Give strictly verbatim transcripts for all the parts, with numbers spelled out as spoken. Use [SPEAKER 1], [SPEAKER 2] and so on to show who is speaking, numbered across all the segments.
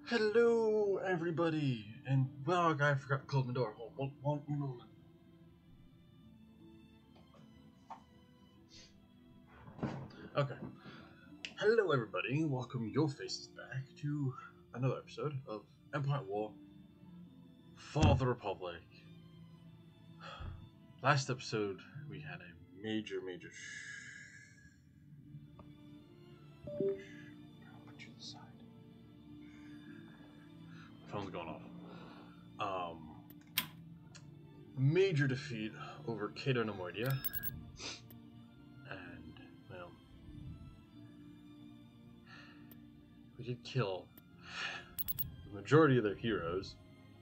[SPEAKER 1] Hello, everybody, and well, I forgot to close my door. Hold one, one moment. Okay. Hello, everybody. Welcome your faces back to another episode of Empire War: Fall of the Republic. Last episode, we had a major, major. Sh- Put you to the side. Phone's going off. Um, major defeat over Cato Nemoidia, and well, we did kill the majority of their heroes,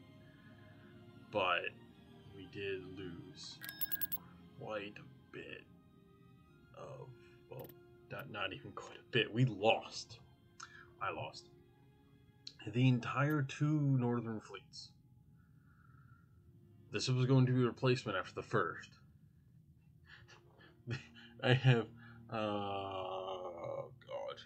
[SPEAKER 1] but we did lose quite a bit of, well, not not even quite a bit. We lost. I lost. The entire two northern fleets. This was going to be a replacement after the first. I have, uh, oh god.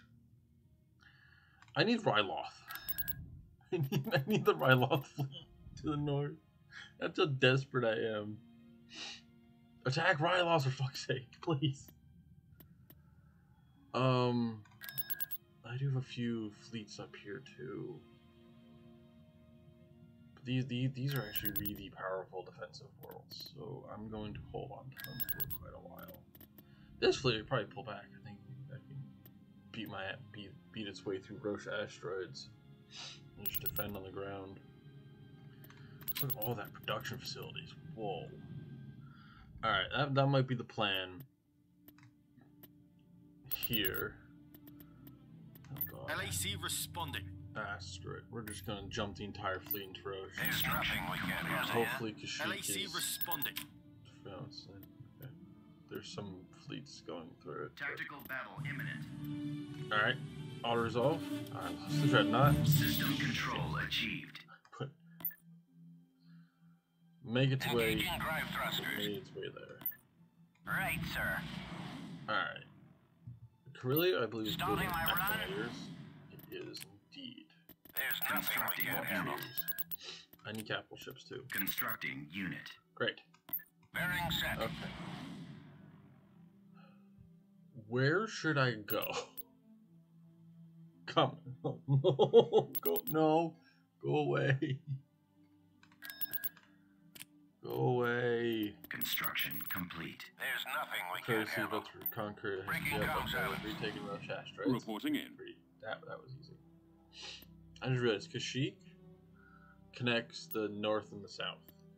[SPEAKER 1] I need Ryloth. I need, I need the Ryloth fleet to the north. That's how desperate I am. Attack Ryloth for fuck's sake, please. Um, I do have a few fleets up here too. These, these these are actually really powerful defensive worlds, so I'm going to hold on to them for quite a while. This fleet would probably pull back. I think I can beat my beat beat its way through Roche asteroids and just defend on the ground. Look at all that production facilities. Whoa. All right, that that might be the plan here. Oh god.
[SPEAKER 2] L A C responding.
[SPEAKER 1] Asteroid. We're just gonna jump the entire fleet into Roche.
[SPEAKER 2] There's nothing we can do.
[SPEAKER 1] Hopefully Kashyyyk
[SPEAKER 2] L A C
[SPEAKER 1] is...
[SPEAKER 2] responding.
[SPEAKER 1] Oh, it's, okay. There's some fleets going through it.
[SPEAKER 2] Tactical battle imminent.
[SPEAKER 1] Alright. Auto resolve. I lost the dreadnought.
[SPEAKER 2] System control achieved.
[SPEAKER 1] Put make its way.
[SPEAKER 2] Engaging drive thrusters.
[SPEAKER 1] Made its way there.
[SPEAKER 2] Right, sir.
[SPEAKER 1] Alright. Corellia, I believe, is building
[SPEAKER 2] Starting my run.
[SPEAKER 1] actuators. It is indeed.
[SPEAKER 2] There's nothing we can handle.
[SPEAKER 1] I need capital ships too.
[SPEAKER 2] Constructing unit.
[SPEAKER 1] Great.
[SPEAKER 2] Bearing set.
[SPEAKER 1] Okay. Where should I go? Come. No. Go. No. Go away. Go away.
[SPEAKER 2] Construction complete. There's nothing we can
[SPEAKER 1] Courtesy
[SPEAKER 2] handle.
[SPEAKER 1] about to conquer.
[SPEAKER 2] Breaking
[SPEAKER 1] Yep,
[SPEAKER 2] comms
[SPEAKER 1] okay,
[SPEAKER 2] out.
[SPEAKER 1] retaking Roche asteroids.
[SPEAKER 3] Reporting in.
[SPEAKER 1] Pretty- That that was easy. I just realized Kashyyyk connects the north and the south.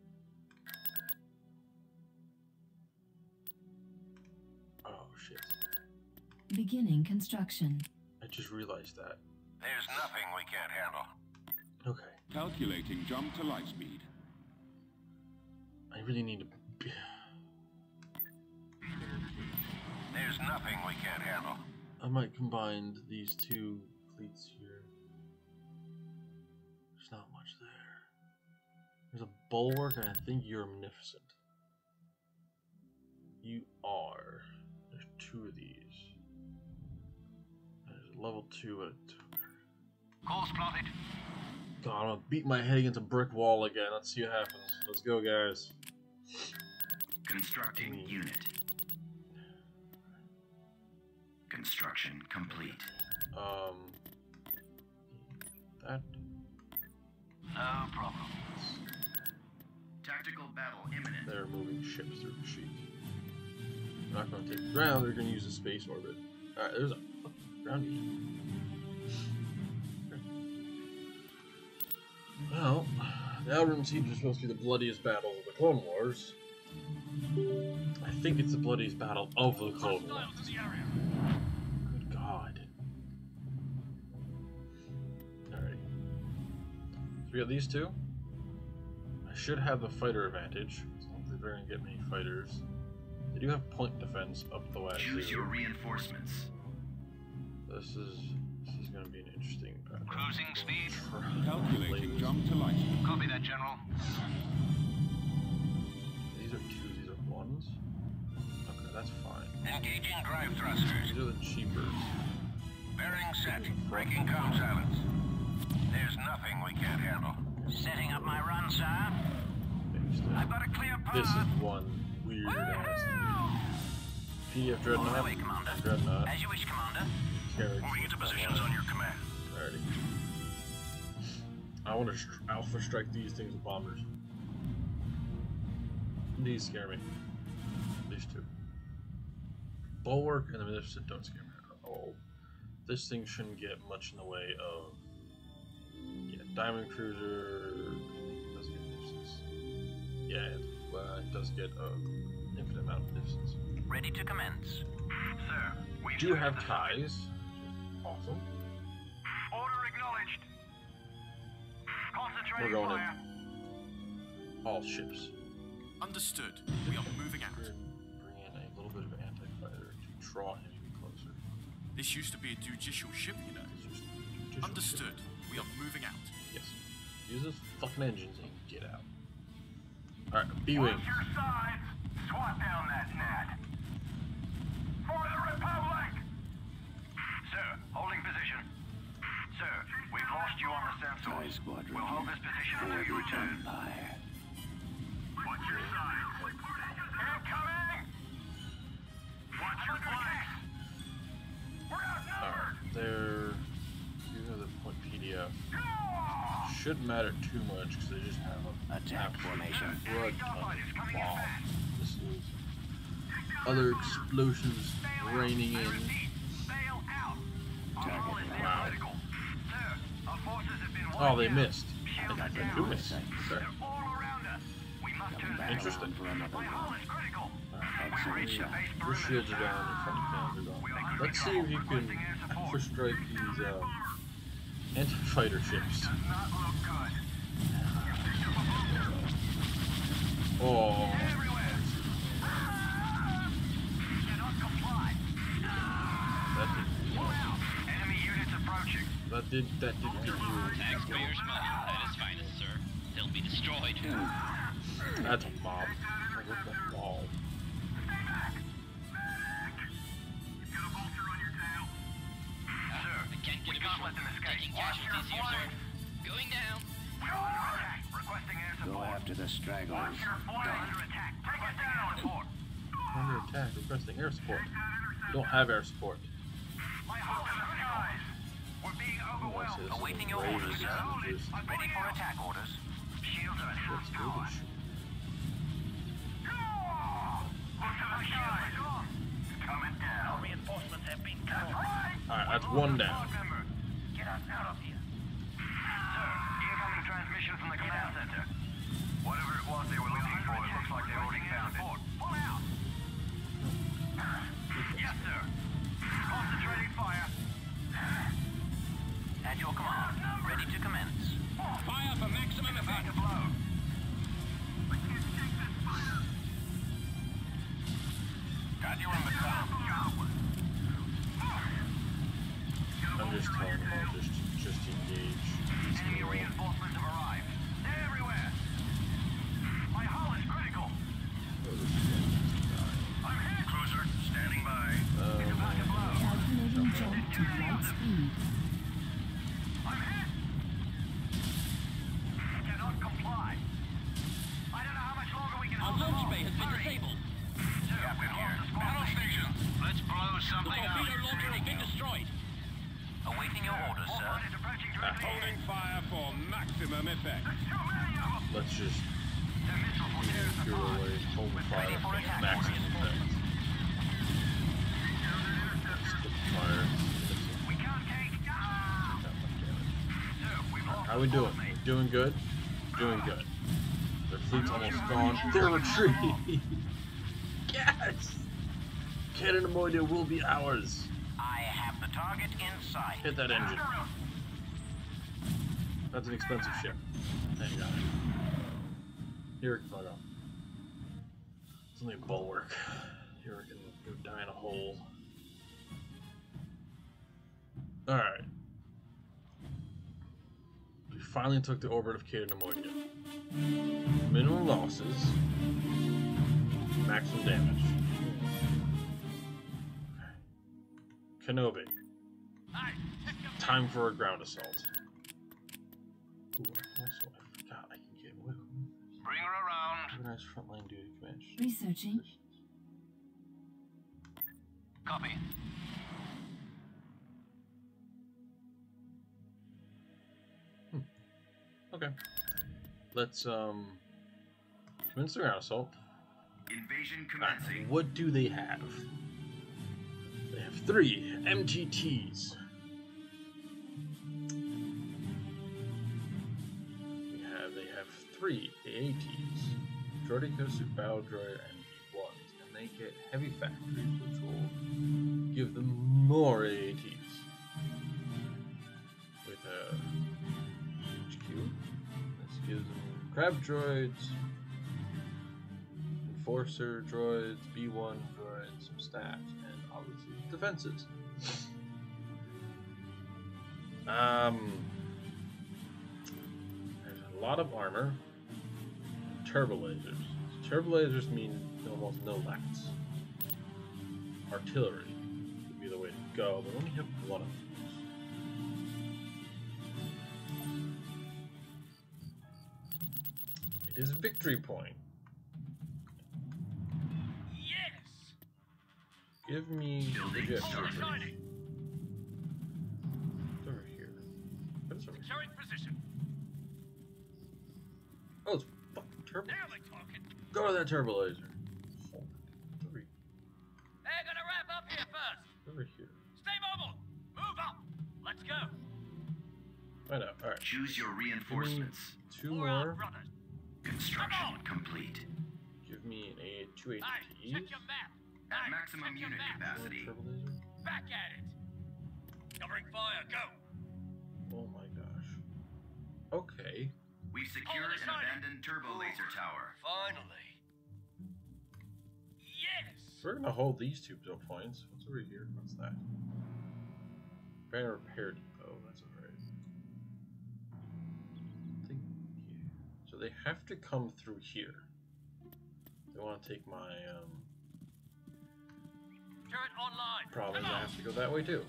[SPEAKER 1] Oh shit!
[SPEAKER 4] Beginning construction.
[SPEAKER 1] I just realized that.
[SPEAKER 2] There's nothing we can't handle.
[SPEAKER 1] Okay,
[SPEAKER 3] Calculating jump to light speed.
[SPEAKER 1] I really need to. Be...
[SPEAKER 2] There's nothing we can't handle.
[SPEAKER 1] I might combine these two fleets here. There's not much there. There's a bulwark, and I think you're magnificent. You are. There's two of these. There's a level two and a two.
[SPEAKER 2] Course plotted.
[SPEAKER 1] God, I'm gonna beat my head against a brick wall again. Let's see what happens. Let's go, guys.
[SPEAKER 2] Constructing unit. Construction complete.
[SPEAKER 1] Um, that.
[SPEAKER 2] No problem. Tactical battle imminent.
[SPEAKER 1] They're moving ships through the sheet. They're not going to take the ground. They're going to use a space orbit. All right, there's a ground unit. Okay. Well, the Outer Siege is supposed to be the bloodiest battle of the Clone Wars. I think it's the bloodiest battle of the Clone Wars. Good God. Alright. So we got these two. I should have the fighter advantage. I don't think they're going to get many fighters. They do have point defense up the way.
[SPEAKER 2] Choose your reinforcements.
[SPEAKER 1] This is this is going to be an interesting battle.
[SPEAKER 2] Cruising speed.
[SPEAKER 3] Calculating jump to light speed.
[SPEAKER 2] Copy that, General.
[SPEAKER 1] These are twos, these are ones. Okay, that's fine.
[SPEAKER 2] Engaging drive thrusters.
[SPEAKER 1] These are the cheaper.
[SPEAKER 2] Bearing set. Breaking comm silence. There's nothing we can't handle. Setting up my run, sir. I've got a clear path.
[SPEAKER 1] This is one weird ass P F Dreadnought.
[SPEAKER 2] Away, Commander.
[SPEAKER 1] Dreadnought.
[SPEAKER 2] As you wish, Commander.
[SPEAKER 1] Carriage.
[SPEAKER 2] Moving into positions on your command.
[SPEAKER 1] Alrighty. I want to str alpha strike these things with bombers. These scare me. These two. Bulwark and the Magnificent don't scare me at all. This thing shouldn't get much in the way of. Yeah, Diamond Cruiser does get Magnificence. Yeah, it, uh, it does get an infinite amount of Magnificence.
[SPEAKER 2] Ready to commence. Sir, we
[SPEAKER 1] Do have ties, which is awesome.
[SPEAKER 2] Order acknowledged. Concentrating
[SPEAKER 1] We're going
[SPEAKER 2] fire.
[SPEAKER 1] in. All ships.
[SPEAKER 5] Understood. We are moving out.
[SPEAKER 1] Bring in a little bit of anti-fighter to draw him closer.
[SPEAKER 5] This used to be a judicial ship, you know.
[SPEAKER 1] This used to be a judicial
[SPEAKER 5] Understood.
[SPEAKER 1] ship.
[SPEAKER 5] We are moving out.
[SPEAKER 1] Yes. Use those fucking engines and get out. Alright, B-Wing.
[SPEAKER 2] Watch your sides. Swat down that gnat. For the Republic! Sir, holding position. Sir, we've lost you on the sensors. We'll hold this position until you return. Watch your sides. Incoming! Watch your flanks. We're outnumbered!
[SPEAKER 1] Alright, there. These are the point P D F. Shouldn't matter too much because they just have a
[SPEAKER 2] Attack formation.
[SPEAKER 1] blood ton of bombs. This is other explosions raining in.
[SPEAKER 2] Bail out.
[SPEAKER 1] Target. Wow.
[SPEAKER 2] Sir, our forces have been
[SPEAKER 1] Oh, they
[SPEAKER 2] wiped out.
[SPEAKER 1] missed.
[SPEAKER 2] Shields
[SPEAKER 1] They
[SPEAKER 2] are
[SPEAKER 1] they
[SPEAKER 2] down.
[SPEAKER 1] do miss. Okay.
[SPEAKER 2] They're all around us. We must turn back.
[SPEAKER 1] Interesting.
[SPEAKER 2] My hull is critical.
[SPEAKER 1] Alright.
[SPEAKER 2] We reach the base
[SPEAKER 1] Your
[SPEAKER 2] perimeter,
[SPEAKER 1] shields are
[SPEAKER 2] sir.
[SPEAKER 1] down, your front cannons are gone. Let's see if you can alpha strike these uh, anti-fighter ships.
[SPEAKER 2] Does not look good.
[SPEAKER 1] Oh,
[SPEAKER 2] Everywhere. Cannot comply.
[SPEAKER 1] that did,
[SPEAKER 2] Pull out. Enemy units approaching.
[SPEAKER 1] that did, that did beat you.
[SPEAKER 6] Taxpayers' money at its finest, sir. They'll be destroyed.
[SPEAKER 1] That's a mob. Like, what the ball?
[SPEAKER 6] I can't get a visual. Taking casualties here, sir. Going down.
[SPEAKER 2] Requesting air support.
[SPEAKER 7] Go after the stragglers.
[SPEAKER 2] Watch your flank. Under attack. Take us down. Support.
[SPEAKER 1] Under attack, requesting air support. We don't have air support.
[SPEAKER 2] My hull to the skies. We're being overwhelmed.
[SPEAKER 1] This is
[SPEAKER 2] Awaiting your
[SPEAKER 1] raiders
[SPEAKER 2] orders, sir.
[SPEAKER 1] and just-
[SPEAKER 2] Ready for attack orders. Shields are at half
[SPEAKER 1] Let's do
[SPEAKER 2] power.
[SPEAKER 1] this shit.
[SPEAKER 2] Look to the skies. Coming down. Reinforcements have been cut.
[SPEAKER 1] Alright, that's one down.
[SPEAKER 2] Get us out of here. Sir, incoming transmission from the command center. Whatever it was they were looking for, it looks like they already found it. Pull out. Yes, sir. Concentrating fire. At your command. Ready to commence.
[SPEAKER 5] Fire for maximum
[SPEAKER 2] About
[SPEAKER 5] effect.
[SPEAKER 2] to blow. Got you in the top.
[SPEAKER 1] I'm just telling them all just, just engage.
[SPEAKER 2] Enemy reinforcements have arrived. They're everywhere. My hull is critical. I'm hit. Cruiser, standing by. It's about to blow.
[SPEAKER 4] Calculating jump to light speed.
[SPEAKER 2] I'm hit. Cannot comply. I don't know how much longer we can
[SPEAKER 5] Our
[SPEAKER 2] hold them
[SPEAKER 5] launch
[SPEAKER 2] off.
[SPEAKER 5] bay has been
[SPEAKER 2] Hurry.
[SPEAKER 5] disabled.
[SPEAKER 2] Captain here. Battle station. Let's blow
[SPEAKER 5] The
[SPEAKER 2] something up.
[SPEAKER 5] torpedo launcher has been destroyed.
[SPEAKER 2] Awaiting your orders, sir. Approaching directly.
[SPEAKER 3] Holding fire for maximum effect.
[SPEAKER 2] Too many of them.
[SPEAKER 1] Let's just
[SPEAKER 2] The missiles will tear us
[SPEAKER 1] pure
[SPEAKER 2] apart.
[SPEAKER 1] away, hold the fire,
[SPEAKER 2] Ready for attack.
[SPEAKER 1] maximum effect. Skip the fire.
[SPEAKER 2] We can't take. Ah!
[SPEAKER 1] Not much damage.
[SPEAKER 2] Sir, we've lost
[SPEAKER 1] How we
[SPEAKER 2] the
[SPEAKER 1] doing?
[SPEAKER 2] fort, mate.
[SPEAKER 1] We're doing good? Doing good. Their fleet's almost gone. They're retreating! Yes! Cannon Amoida will be ours!
[SPEAKER 2] I have the target in sight.
[SPEAKER 1] Hit that engine. That's an expensive ship. Hang on. Here, fuck off. It's only a bulwark. Here we can go die in a hole. Alright. We finally took the orbit of Cato Nemoidia. Minimum losses. Maximum damage. Okay. Kenobi. Time for a ground assault. Ooh, also, I forgot I can get with
[SPEAKER 2] Bring her around.
[SPEAKER 1] organized frontline duty command.
[SPEAKER 4] Researching.
[SPEAKER 2] Copy.
[SPEAKER 1] Okay. Let's um commence the ground assault.
[SPEAKER 2] Invasion
[SPEAKER 1] Alright,
[SPEAKER 2] commencing.
[SPEAKER 1] what do they have? They have three M G Ts. We have they have three A A Ts. Droideka, Battle Droid, and V ones, and they get heavy factories, which will give them more A A Ts. With a H Q, this gives them Crab Droids, Enforcer Droids, B one Droids, some stats, and obviously defenses. Um, there's a lot of armor. Turbo lasers. Turbo lasers mean almost no lats. Artillery would be the way to go, but only have one of those. It is Victory Point.
[SPEAKER 5] Yes!
[SPEAKER 1] Give me the jet
[SPEAKER 5] Hold
[SPEAKER 1] troopers.
[SPEAKER 5] shining!
[SPEAKER 1] It's over here. What is over here?
[SPEAKER 5] Securing position.
[SPEAKER 1] Oh, it's fucking turbo.
[SPEAKER 5] Now they're talking.
[SPEAKER 1] Go to that turbo laser. Hold it. Over,
[SPEAKER 5] They're gonna wrap up here first.
[SPEAKER 1] over here.
[SPEAKER 5] Stay mobile. Move up. Let's go.
[SPEAKER 1] Find out. Alright.
[SPEAKER 2] Choose your
[SPEAKER 1] Give me
[SPEAKER 2] reinforcements.
[SPEAKER 1] two
[SPEAKER 5] For our
[SPEAKER 1] more.
[SPEAKER 5] brothers.
[SPEAKER 2] Construction complete.
[SPEAKER 1] Give me an A two A
[SPEAKER 5] Hey,
[SPEAKER 1] Ts.
[SPEAKER 5] check your map.
[SPEAKER 2] At
[SPEAKER 5] Hey,
[SPEAKER 2] maximum
[SPEAKER 5] check your
[SPEAKER 2] unit
[SPEAKER 5] map.
[SPEAKER 2] capacity.
[SPEAKER 1] Turbo laser.
[SPEAKER 5] Back at it. Covering fire. Go.
[SPEAKER 1] Oh my gosh. Okay.
[SPEAKER 2] We've secured an abandoned turbo laser tower.
[SPEAKER 5] Finally. Yes.
[SPEAKER 1] We're gonna hold these two points. What's over here? What's that? Banner repair depot. That's alright. I think. Yeah. So they have to come through here. They want to take my um.
[SPEAKER 5] Turret online.
[SPEAKER 1] Probably
[SPEAKER 5] Come
[SPEAKER 1] gonna
[SPEAKER 5] on.
[SPEAKER 1] have to go that way too.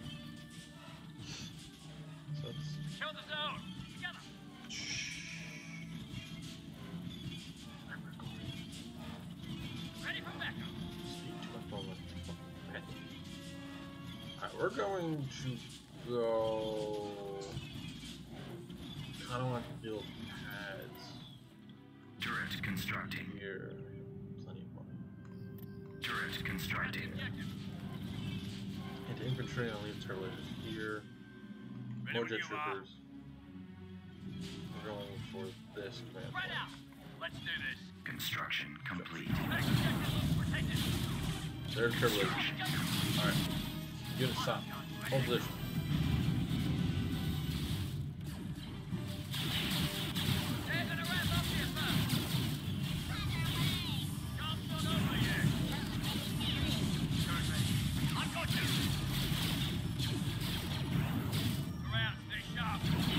[SPEAKER 1] So let's.
[SPEAKER 5] Show the zone. Together. Ready for backup.
[SPEAKER 1] See, too much moment. Alright, we're going to go. I don't want to build pads
[SPEAKER 2] Turret constructing.
[SPEAKER 1] here. Plenty of money.
[SPEAKER 2] Turret constructing.
[SPEAKER 5] Objective.
[SPEAKER 1] Into infantry, I'll leave turbo lasers here.
[SPEAKER 5] Ready
[SPEAKER 1] More
[SPEAKER 5] when
[SPEAKER 1] jet
[SPEAKER 5] you are.
[SPEAKER 1] troopers. We're going for this command
[SPEAKER 5] Spread
[SPEAKER 1] point.
[SPEAKER 5] out. Let's do this.
[SPEAKER 2] Construction complete.
[SPEAKER 5] Next objective. Protect it.
[SPEAKER 1] There's turbo lasers. Alright. Unit stop. Hold position.
[SPEAKER 5] They're gonna wrap up here first. Job's not over yet. Turret ready. I've got you. Around. Stay sharp.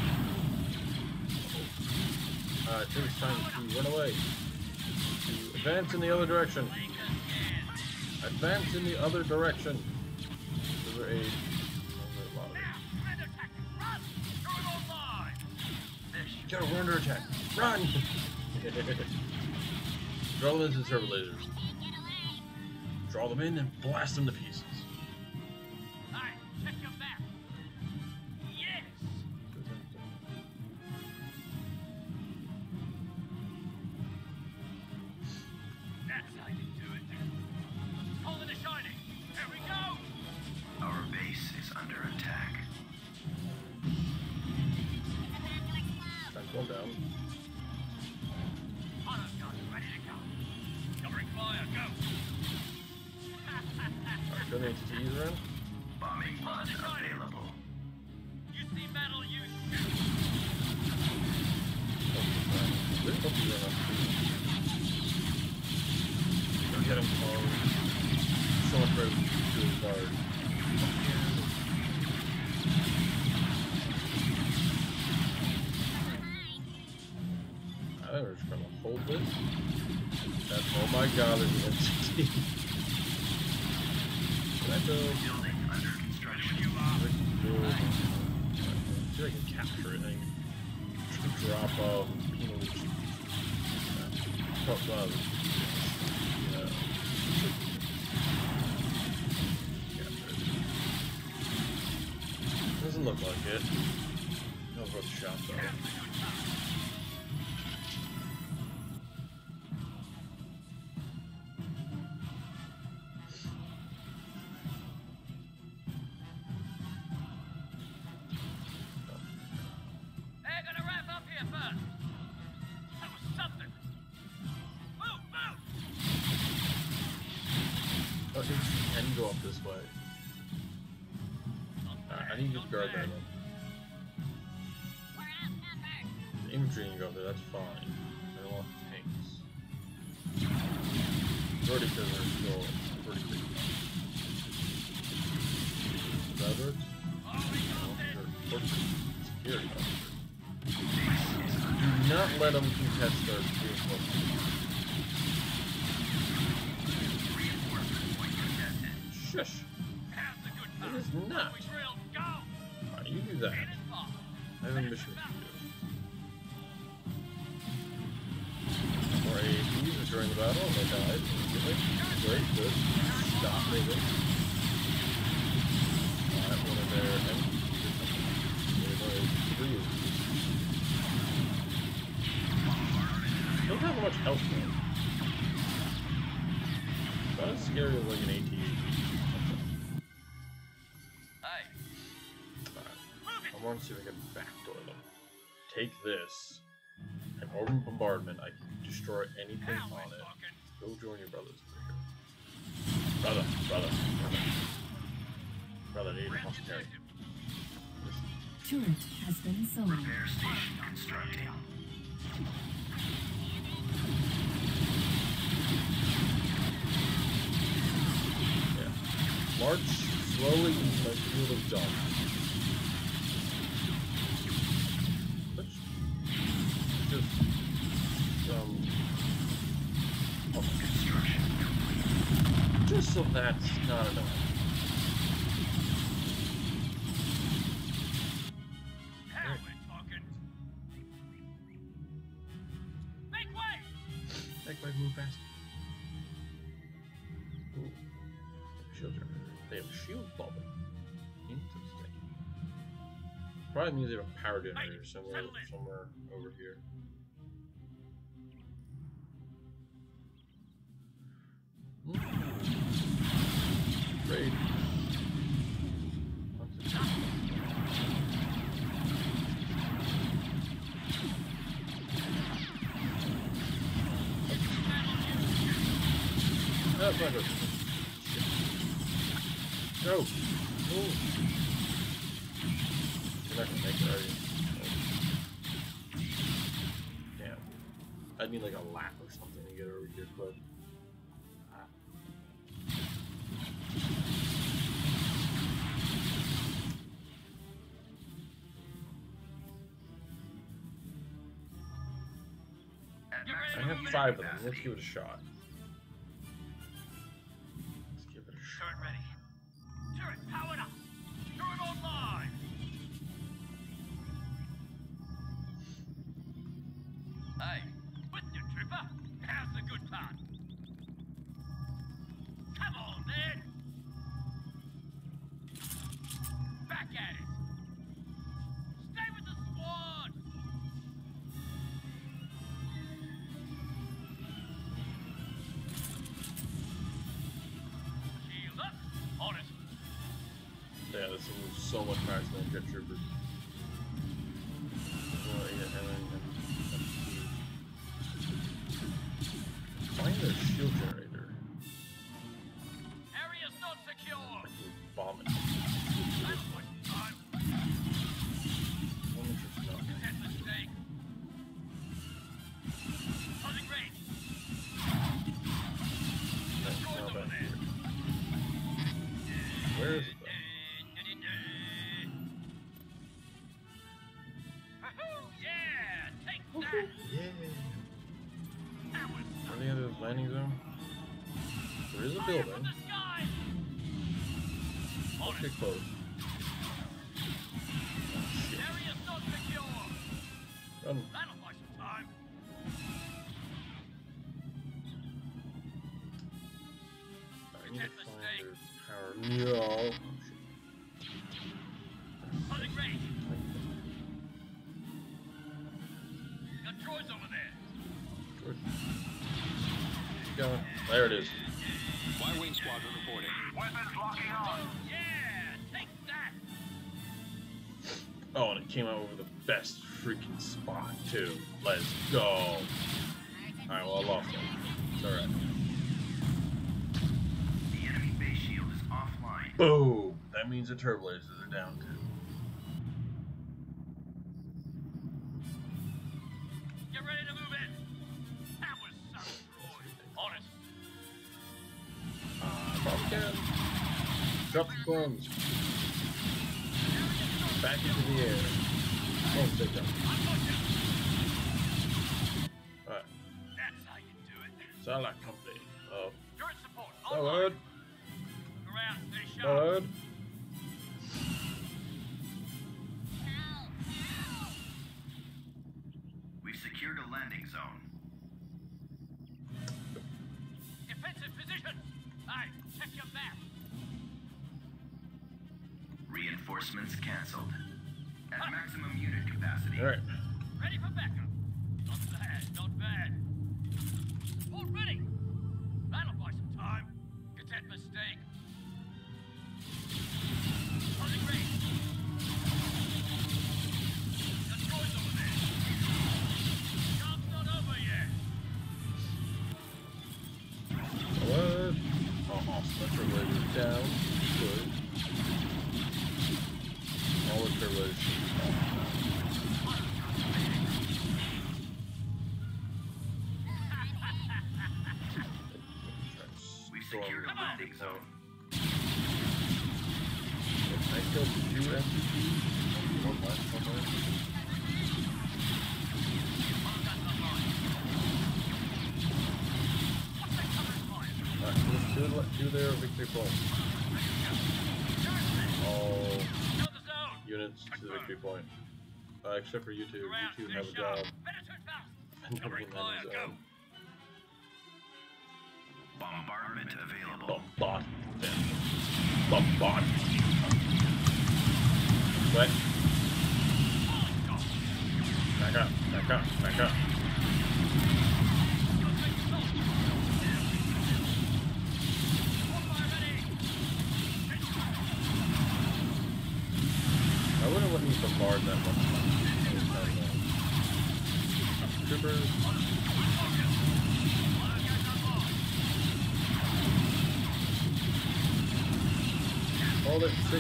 [SPEAKER 1] Uh, I think it's time to run away. To advance in the other direction.
[SPEAKER 5] Take a scan.
[SPEAKER 1] Advance in the other direction. Over aid. Over a lot of it.
[SPEAKER 5] Now, red attack. Run. Turret online. This
[SPEAKER 1] Go, we're under attack. Run! Draw them into the turbo lasers. Draw them in and blast them to pieces.
[SPEAKER 5] Alright, check your map. Yes! That's how you do it. Holding the shining. Here we go!
[SPEAKER 2] Our base is under attack.
[SPEAKER 1] Time to go down.
[SPEAKER 5] Auto gun ready to go. Covering fire, go!
[SPEAKER 1] Alright, go to H Ts around.
[SPEAKER 2] Bombing pod available.
[SPEAKER 5] You see metal, you shoot!
[SPEAKER 1] We're supposed to run up too. Don't get him close. So much better than to his guard. I think we're just gonna hold this. That's, oh my god, there's an M C T. Can I build?
[SPEAKER 2] Building under construction.
[SPEAKER 1] I can build. See if I can capture it. I can to drop um, penal cheap. Top one. Yeah. Doesn't look like it. No rough shot though.
[SPEAKER 5] They're gonna wrap up here first. That was something. Move, move.
[SPEAKER 1] Oh, it can go up this way. Alright, I need to just guard that one. The infantry can go up there, that's fine. I don't want tanks. Already because they're still pretty big. Rabbits? Security officer. Do not let them contest our reinforcements. Shush. It is not. Alright, you do that. I have a mission for you. More A A Ps during the battle, and they died. Great, good. Stop moving. Alright, one of their M Ps. Three of these. Don't have much health though. Not as scary as like an A T.
[SPEAKER 5] Hey.
[SPEAKER 1] Alright. I want to see if I can backdoor them. Take this. And open bombardment, I can destroy anything on it. Go join your brothers over here. Brother, brother, brother. Brother, need a hospitality.
[SPEAKER 4] Turret has been sold.
[SPEAKER 2] Repair station constructing.
[SPEAKER 1] Yeah. March slowly into my field of dump. Let's just um oh,
[SPEAKER 2] Construction complete.
[SPEAKER 1] just so that's not enough.
[SPEAKER 5] Now we're talking. Make way.
[SPEAKER 1] Make my move fast. Ooh. Shield generator. They have a shield bubble. Interesting. Probably means they have a power generator somewhere somewhere over here. Hmm. Great. That's not good. Go! Move! You're not gonna make it, are you? Oh. Damn. I'd need like a lap or something to get over here quick. Ah. I have five of them. Let's give it a shot. Let's give it a shot.
[SPEAKER 5] Turret ready. Turret powered up. Turret online. Hey, with you, trooper. How's the good part? Come on, then. Back at it. Stay with the squad. Shield up. On it.
[SPEAKER 1] Yeah, this is so much faster than Jet Troopers. Oh, yeah, and then, find the shield generator.
[SPEAKER 5] Area's not secure.
[SPEAKER 1] Bomb it.
[SPEAKER 5] That's what time.
[SPEAKER 1] One interest not.
[SPEAKER 5] That mistake. Closing range.
[SPEAKER 1] That's
[SPEAKER 5] Scores
[SPEAKER 1] not
[SPEAKER 5] over
[SPEAKER 1] bad.
[SPEAKER 5] there.
[SPEAKER 1] Where is it?
[SPEAKER 5] Yeah, take
[SPEAKER 1] though?
[SPEAKER 5] that.
[SPEAKER 1] Yeah.
[SPEAKER 5] That was
[SPEAKER 1] Are they in the landing zone? There is a
[SPEAKER 5] fire from
[SPEAKER 1] building.
[SPEAKER 5] the sky.
[SPEAKER 1] Let's get close.
[SPEAKER 5] Area's not secure.
[SPEAKER 1] Run.
[SPEAKER 5] That'll buy some time.
[SPEAKER 1] I need to
[SPEAKER 5] Protect the
[SPEAKER 1] find
[SPEAKER 5] stake.
[SPEAKER 1] their power. No. Oh, shit.
[SPEAKER 5] Holding range. Got droids over there.
[SPEAKER 1] Good. Keep going. There it is.
[SPEAKER 3] Y-Wing Squadron reporting.
[SPEAKER 2] Weapons locking on.
[SPEAKER 5] Yeah, take that.
[SPEAKER 1] Oh, and it came out over the best freaking spot, too. Let's go. Alright, well, I lost it. It's alright.
[SPEAKER 2] The enemy base shield is offline.
[SPEAKER 1] Boom! That means the turbo lasers are down, too.
[SPEAKER 5] Get ready to move in. That was some droid. Honest.
[SPEAKER 1] Uh, Bob again. Drop the crumbs. Back into the air. Oh, stay down. Alright.
[SPEAKER 5] That's how you do it.
[SPEAKER 1] Sarlacc company. Oh.
[SPEAKER 5] Turret support.
[SPEAKER 1] Forward.
[SPEAKER 5] Look around. Stay sharp.
[SPEAKER 1] Forward.
[SPEAKER 2] We've secured a landing zone.
[SPEAKER 5] Defensive position. Aye, check your map.
[SPEAKER 2] Reinforcements cancelled. At maximum unit capacity.
[SPEAKER 1] Alright.
[SPEAKER 5] Ready for backup. Not bad, not bad. All ready. That'll buy some time. Get that mistake. Holding range. Got droids over there. Job's not over yet.
[SPEAKER 1] Forward. Oh, awesome. That turbo laser is down. Good. All the turbo lasers should be off.
[SPEAKER 2] We've secured a landing zone.
[SPEAKER 1] I killed two M C Ps. One left somewhere. Alright, just two, two there, victory point. All
[SPEAKER 5] Know the zone.
[SPEAKER 1] units to the victory point. Uh, except for you two. You
[SPEAKER 5] Around,
[SPEAKER 1] two
[SPEAKER 5] stay
[SPEAKER 1] have a
[SPEAKER 5] sharp.
[SPEAKER 1] job.
[SPEAKER 5] Better turn fast.
[SPEAKER 1] And nobody
[SPEAKER 5] Covering fire,
[SPEAKER 1] knows
[SPEAKER 5] go.
[SPEAKER 2] Bombardment available.
[SPEAKER 1] Bombard. Bombard. What? Back up, back up, back up. I wouldn't let me bombard that much. Troopers. Hold it, six.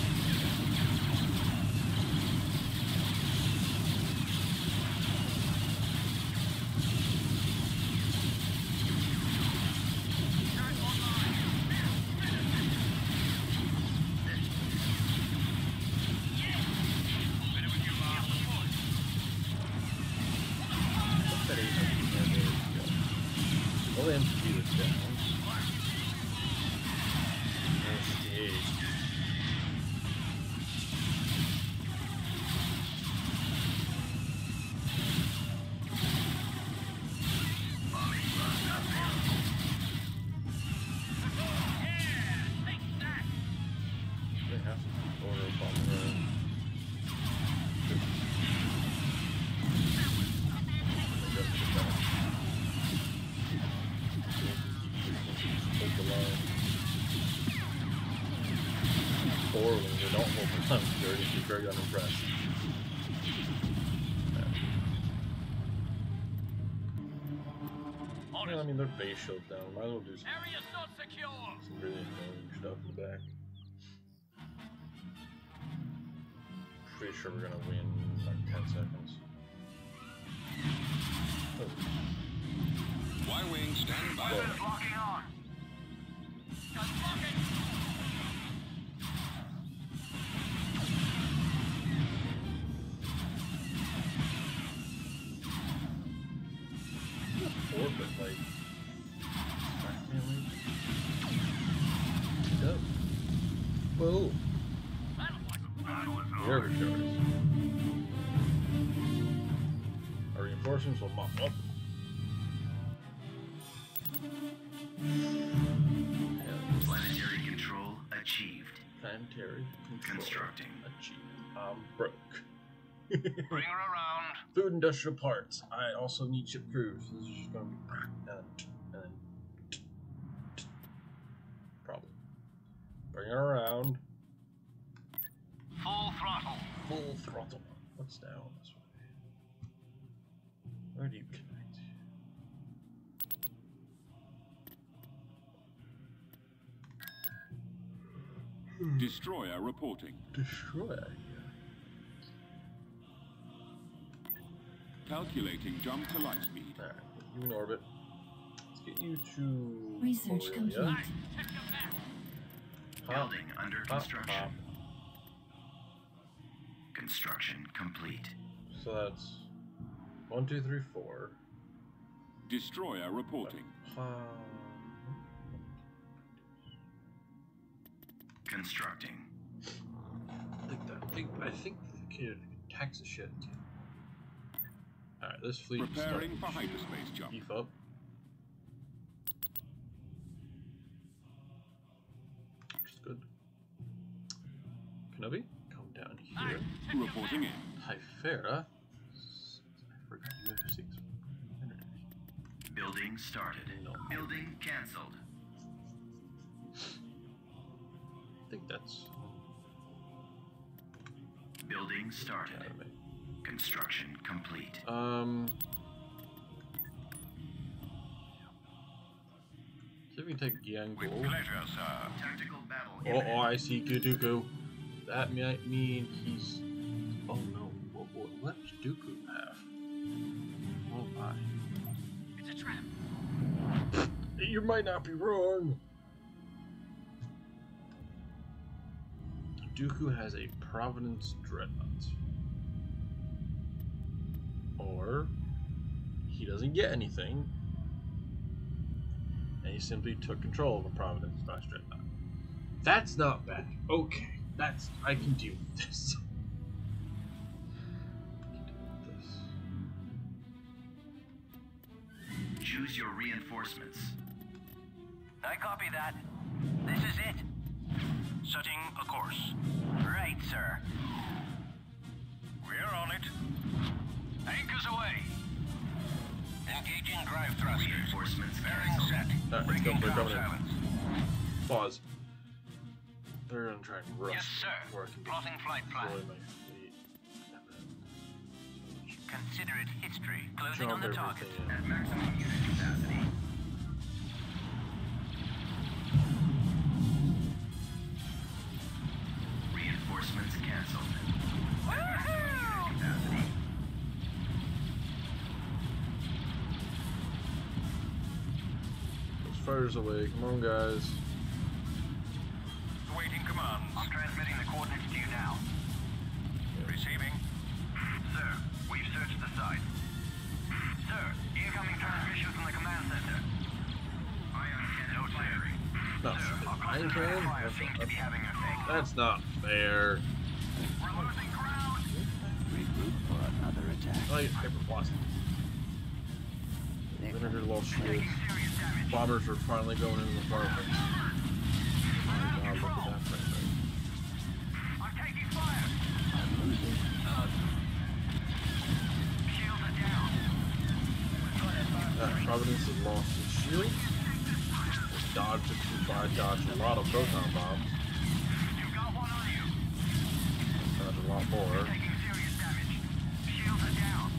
[SPEAKER 1] Only M C P was down. sixty-eight. They have to order a bomb run. Hold the line. Or when they don't hold the line, they're going to be very unimpressed. Yeah, I mean, their base shield's down. Might as well do some,
[SPEAKER 5] Area's not secure.
[SPEAKER 1] some really annoying stuff in the back. Pretty sure we're gonna win in like ten seconds. Oh.
[SPEAKER 3] Y-Wing standing by.
[SPEAKER 2] Weapons locking on.
[SPEAKER 5] Guns blocking.
[SPEAKER 1] Orbit, like. Really? Go. Whoa.
[SPEAKER 5] That'll buy some time.
[SPEAKER 1] You're victorious. reinforcements will mop up.
[SPEAKER 2] Planetary control achieved.
[SPEAKER 1] Planetary control
[SPEAKER 2] Constructing.
[SPEAKER 1] achieved. I'm broke.
[SPEAKER 6] Bring her around.
[SPEAKER 1] Food industrial parts. I also need ship crews. This is just gonna be and, and then probably bring it around.
[SPEAKER 6] Full throttle.
[SPEAKER 1] Full throttle. What's down this way? Where do you connect?
[SPEAKER 3] Destroyer reporting.
[SPEAKER 1] Destroy.
[SPEAKER 3] Calculating jump to light speed.
[SPEAKER 1] Alright, you in orbit. Let's get you to
[SPEAKER 4] Research
[SPEAKER 1] Aurelia.
[SPEAKER 4] complete.
[SPEAKER 1] Pop,
[SPEAKER 2] Building under
[SPEAKER 1] pop,
[SPEAKER 2] construction.
[SPEAKER 1] pop.
[SPEAKER 2] Construction complete.
[SPEAKER 1] So that's one, two, three, four.
[SPEAKER 3] Destroyer reporting.
[SPEAKER 1] Pop.
[SPEAKER 2] Constructing.
[SPEAKER 1] I think that. I think, I think the kid attacks the shit. Alright, this fleet is
[SPEAKER 3] Preparing
[SPEAKER 1] starting
[SPEAKER 3] for
[SPEAKER 1] to
[SPEAKER 3] hyperspace jump.
[SPEAKER 1] beef up. Which is good. Kenobi, come down here.
[SPEAKER 3] Reporting in.
[SPEAKER 1] Typhera. I forgot you have six.
[SPEAKER 2] Building started.
[SPEAKER 1] No.
[SPEAKER 2] Building cancelled.
[SPEAKER 1] I think that's.
[SPEAKER 2] Building started.
[SPEAKER 1] Academy.
[SPEAKER 2] Construction complete.
[SPEAKER 1] Um. See if we can take
[SPEAKER 6] With
[SPEAKER 1] Gyangul.
[SPEAKER 6] pleasure, sir.
[SPEAKER 2] Tactical battle.
[SPEAKER 1] Oh, oh, I see Dooku. That might mean he's. Oh no! What, what, what does Dooku have? Oh my!
[SPEAKER 5] It's a trap.
[SPEAKER 1] You might not be wrong. Dooku has a Providence Dreadnought. Or he doesn't get anything, and he simply took control of a Providence slash Dreadnought. That's not bad. Okay, that's I can deal with this. I can deal with this.
[SPEAKER 2] Choose your reinforcements.
[SPEAKER 6] I copy that. This is it. Setting a course. Right, sir. We're on it. Anchors away. Engaging drive thrusters.
[SPEAKER 2] Reinforcements
[SPEAKER 6] Bearing
[SPEAKER 2] cancelled.
[SPEAKER 6] set.
[SPEAKER 1] Alright, let's go.
[SPEAKER 6] Breaking
[SPEAKER 1] We're
[SPEAKER 6] down
[SPEAKER 1] coming in.
[SPEAKER 6] silence.
[SPEAKER 1] Pause. They're gonna try and rush.
[SPEAKER 6] Yes, sir.
[SPEAKER 1] Where I can
[SPEAKER 6] Plotting flight plan.
[SPEAKER 1] destroy my fleet.
[SPEAKER 6] Consider it history. Closing
[SPEAKER 1] Jump
[SPEAKER 6] on the target.
[SPEAKER 1] everything in.
[SPEAKER 2] At maximum unit capacity. Reinforcements cancelled.
[SPEAKER 6] Woohoo!
[SPEAKER 2] Capacity.
[SPEAKER 1] Those fires away. Come on, guys.
[SPEAKER 6] Waiting commands.
[SPEAKER 2] I'm transmitting the coordinates to you now.
[SPEAKER 6] Receiving.
[SPEAKER 2] Sir, we've searched the site. Sir, incoming transmission from the command center. Ion cannon firing.
[SPEAKER 1] No,
[SPEAKER 2] Sir, our
[SPEAKER 1] iron
[SPEAKER 2] concentrated
[SPEAKER 1] cannon?
[SPEAKER 2] fire
[SPEAKER 1] That's
[SPEAKER 2] seems
[SPEAKER 1] not-
[SPEAKER 2] to be having an effect.
[SPEAKER 1] That's not fair.
[SPEAKER 2] We're losing ground.
[SPEAKER 1] Like hyperblast. Vinegar lost shield.
[SPEAKER 2] Taking serious damage.
[SPEAKER 1] Bombers are finally going into the apartments. Oh my god, look at that frame rate.
[SPEAKER 2] I'm taking fire. Shields are down.
[SPEAKER 1] Uh, Providence has lost its shield. Dodge took too far, dodged a lot of proton bombs.
[SPEAKER 2] You got one on you.
[SPEAKER 1] Dodged a lot more.
[SPEAKER 2] Taking serious damage. Shields are down.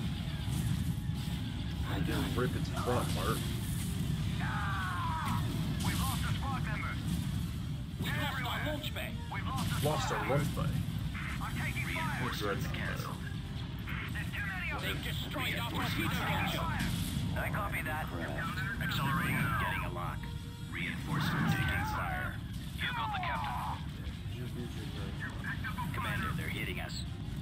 [SPEAKER 1] I can rip its front part.
[SPEAKER 2] Ah! We've lost a squad member.
[SPEAKER 6] We lost our launch bay.
[SPEAKER 2] We've lost a
[SPEAKER 1] Lost
[SPEAKER 2] squad
[SPEAKER 1] our
[SPEAKER 2] member.
[SPEAKER 1] launch bay.
[SPEAKER 2] I'm taking fire.
[SPEAKER 1] Reinforcements
[SPEAKER 2] Cancelled. There's too many of them.
[SPEAKER 6] They've destroyed our torpedo launcher.
[SPEAKER 2] I copy that. Accelerating. Getting a lock. Reinforcements taking fire.
[SPEAKER 6] You got the captain.
[SPEAKER 2] Commander, they're hitting us.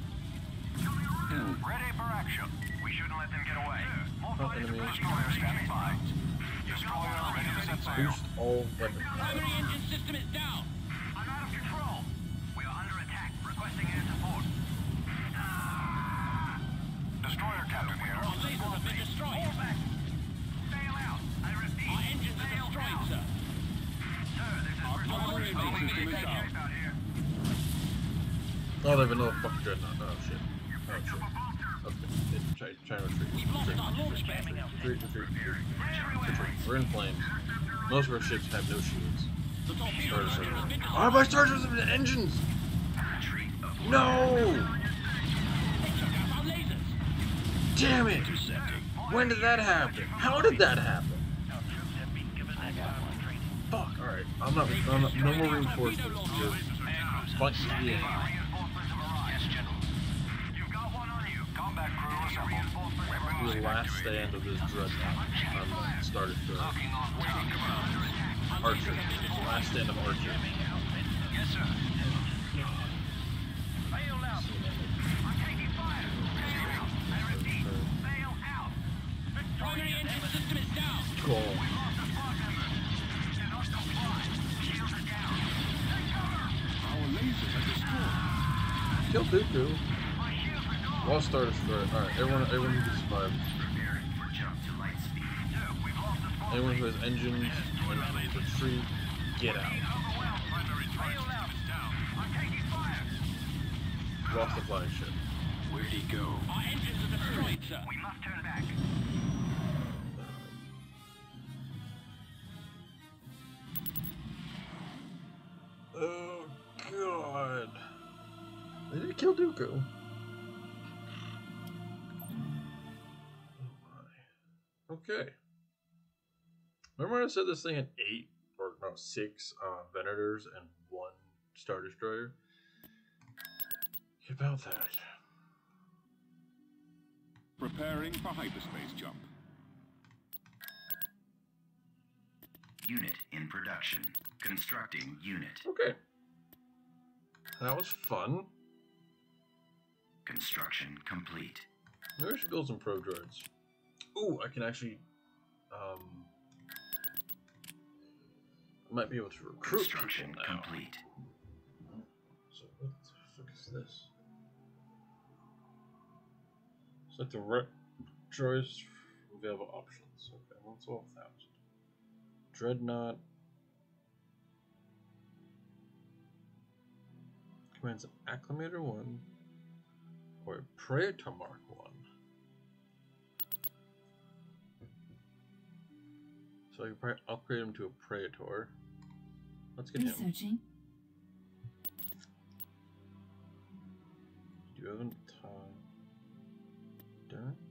[SPEAKER 6] Ready for action.
[SPEAKER 2] We shouldn't let them get away. More
[SPEAKER 1] Oh,
[SPEAKER 2] fighters
[SPEAKER 1] enemy.
[SPEAKER 6] Destroyer standing by. Destroyer ready to set sail.
[SPEAKER 1] Boost all weapons.
[SPEAKER 6] Primary engine system is down.
[SPEAKER 2] I'm out of control. We are under attack. Requesting air support. Ah!
[SPEAKER 6] Destroyer captain here. Our lasers are been destroyed.
[SPEAKER 2] Fall back. Sail out. I repeat.
[SPEAKER 6] Our engines are
[SPEAKER 2] sail
[SPEAKER 6] destroyed,
[SPEAKER 2] out.
[SPEAKER 6] sir.
[SPEAKER 2] Sir, this is
[SPEAKER 3] Our
[SPEAKER 2] Report.
[SPEAKER 3] primary
[SPEAKER 2] Oh,
[SPEAKER 3] engine
[SPEAKER 2] we
[SPEAKER 3] system
[SPEAKER 2] need
[SPEAKER 3] is
[SPEAKER 2] to
[SPEAKER 3] down.
[SPEAKER 2] check out here.
[SPEAKER 1] Oh, they have another fucking dreadnought. Oh shit. Oh shit. Okay. It, try, try to retreat.
[SPEAKER 6] We've lost
[SPEAKER 1] Retreat.
[SPEAKER 6] our launch pad.
[SPEAKER 1] Retreat, retreat, retreat. Retreat. We're in flames. Most of our ships have no shields.
[SPEAKER 6] The torpedo
[SPEAKER 1] Starter
[SPEAKER 6] engine has been
[SPEAKER 1] Why are my starters in the engines?
[SPEAKER 2] Retreat of
[SPEAKER 1] No!
[SPEAKER 6] They took out our lasers.
[SPEAKER 1] Damn it! When did that happen? How did that happen?
[SPEAKER 2] Our troops have been given advanced training.
[SPEAKER 1] Fuck. Alright. I'm not. I'm not. No more reinforcements. Just fuck yeah.
[SPEAKER 2] Reinforcements have arrived. Yes, General. You've got one on you. Combat crew assemble. Reinforcements have
[SPEAKER 1] The
[SPEAKER 2] arrived.
[SPEAKER 1] last stand of this dreadnought on the starter destroyer.
[SPEAKER 2] Locking on waiting command.
[SPEAKER 1] Archer. Last stand of Archer.
[SPEAKER 2] Yes, sir. Sail out. I'm taking fire. Sail out. I repeat. Sail out.
[SPEAKER 6] Primary engine system is down.
[SPEAKER 1] Cool.
[SPEAKER 2] Lost a squad member. Cannot comply. Shields are down. Take cover.
[SPEAKER 3] Our lasers are destroyed.
[SPEAKER 1] Kill Dooku.
[SPEAKER 2] My shields are gone.
[SPEAKER 1] Lost Star Destroyer. Alright, everyone, everyone who can survive.
[SPEAKER 2] Preparing for jump to light speed. Sir, we've lost a squad.
[SPEAKER 1] Anyone who has engines and can retreat, get out.
[SPEAKER 2] Overwhelmed. Primary sail out. I'm taking fire.
[SPEAKER 1] Lost the flagship.
[SPEAKER 2] Where'd he go?
[SPEAKER 6] Our engines are destroyed, sir.
[SPEAKER 2] We must turn back.
[SPEAKER 1] Oh god. They did kill Dooku. Oh my. Okay. Remember when I said this thing had eight or no six uh, Venators and one Star Destroyer? About that.
[SPEAKER 3] Preparing for hyperspace jump.
[SPEAKER 7] Unit in production. Constructing unit.
[SPEAKER 1] Okay. That was fun.
[SPEAKER 7] Construction complete.
[SPEAKER 1] Maybe I should build some pro droids. Ooh, I can actually um I might be able to recruit
[SPEAKER 7] Construction
[SPEAKER 1] people now.
[SPEAKER 7] complete.
[SPEAKER 1] So what the fuck is this? Select the right choice available options. Okay, well, it's all a thousand. Dreadnought. Commands an Acclimator one or a Praetor Mark one. So I can probably upgrade him to a Praetor. Let's get him.
[SPEAKER 4] Researching.
[SPEAKER 1] Do you have any time? Endurance?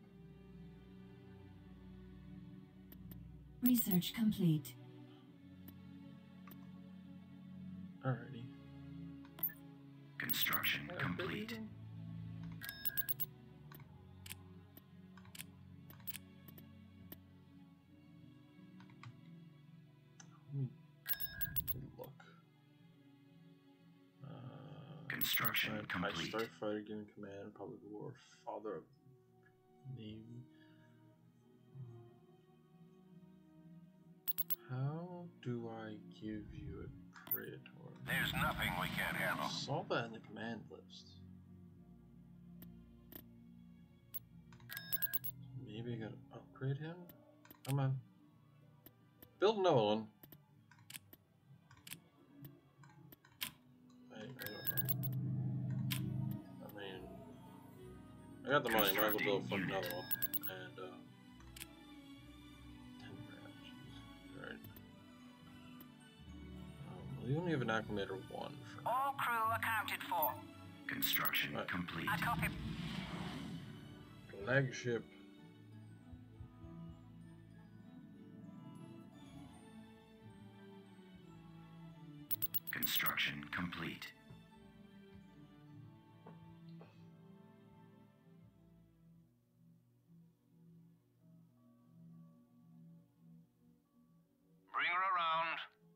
[SPEAKER 4] Research complete.
[SPEAKER 1] Alrighty.
[SPEAKER 7] Construction
[SPEAKER 1] Can I upgrade
[SPEAKER 7] complete.
[SPEAKER 1] him? Let me look. Uh,
[SPEAKER 7] Construction
[SPEAKER 1] High
[SPEAKER 7] complete.
[SPEAKER 1] Starfighter given command, Republic of War, Father of Navy. How do I give you a Praetor?
[SPEAKER 2] There's nothing we can't
[SPEAKER 1] I
[SPEAKER 2] handle.
[SPEAKER 1] saw that in the command list. Maybe I gotta upgrade him? Come on. Build another one. I, I don't know. I mean, I got the money, might as well build a fucking another one. And, uh, ten grand, jeez. Alright. Um, we only have an Acclimator one for now.
[SPEAKER 6] All crew accounted for.
[SPEAKER 7] Construction
[SPEAKER 1] Right.
[SPEAKER 7] complete.
[SPEAKER 6] I copy.
[SPEAKER 1] Flagship.
[SPEAKER 7] Construction complete.
[SPEAKER 2] Bring her around.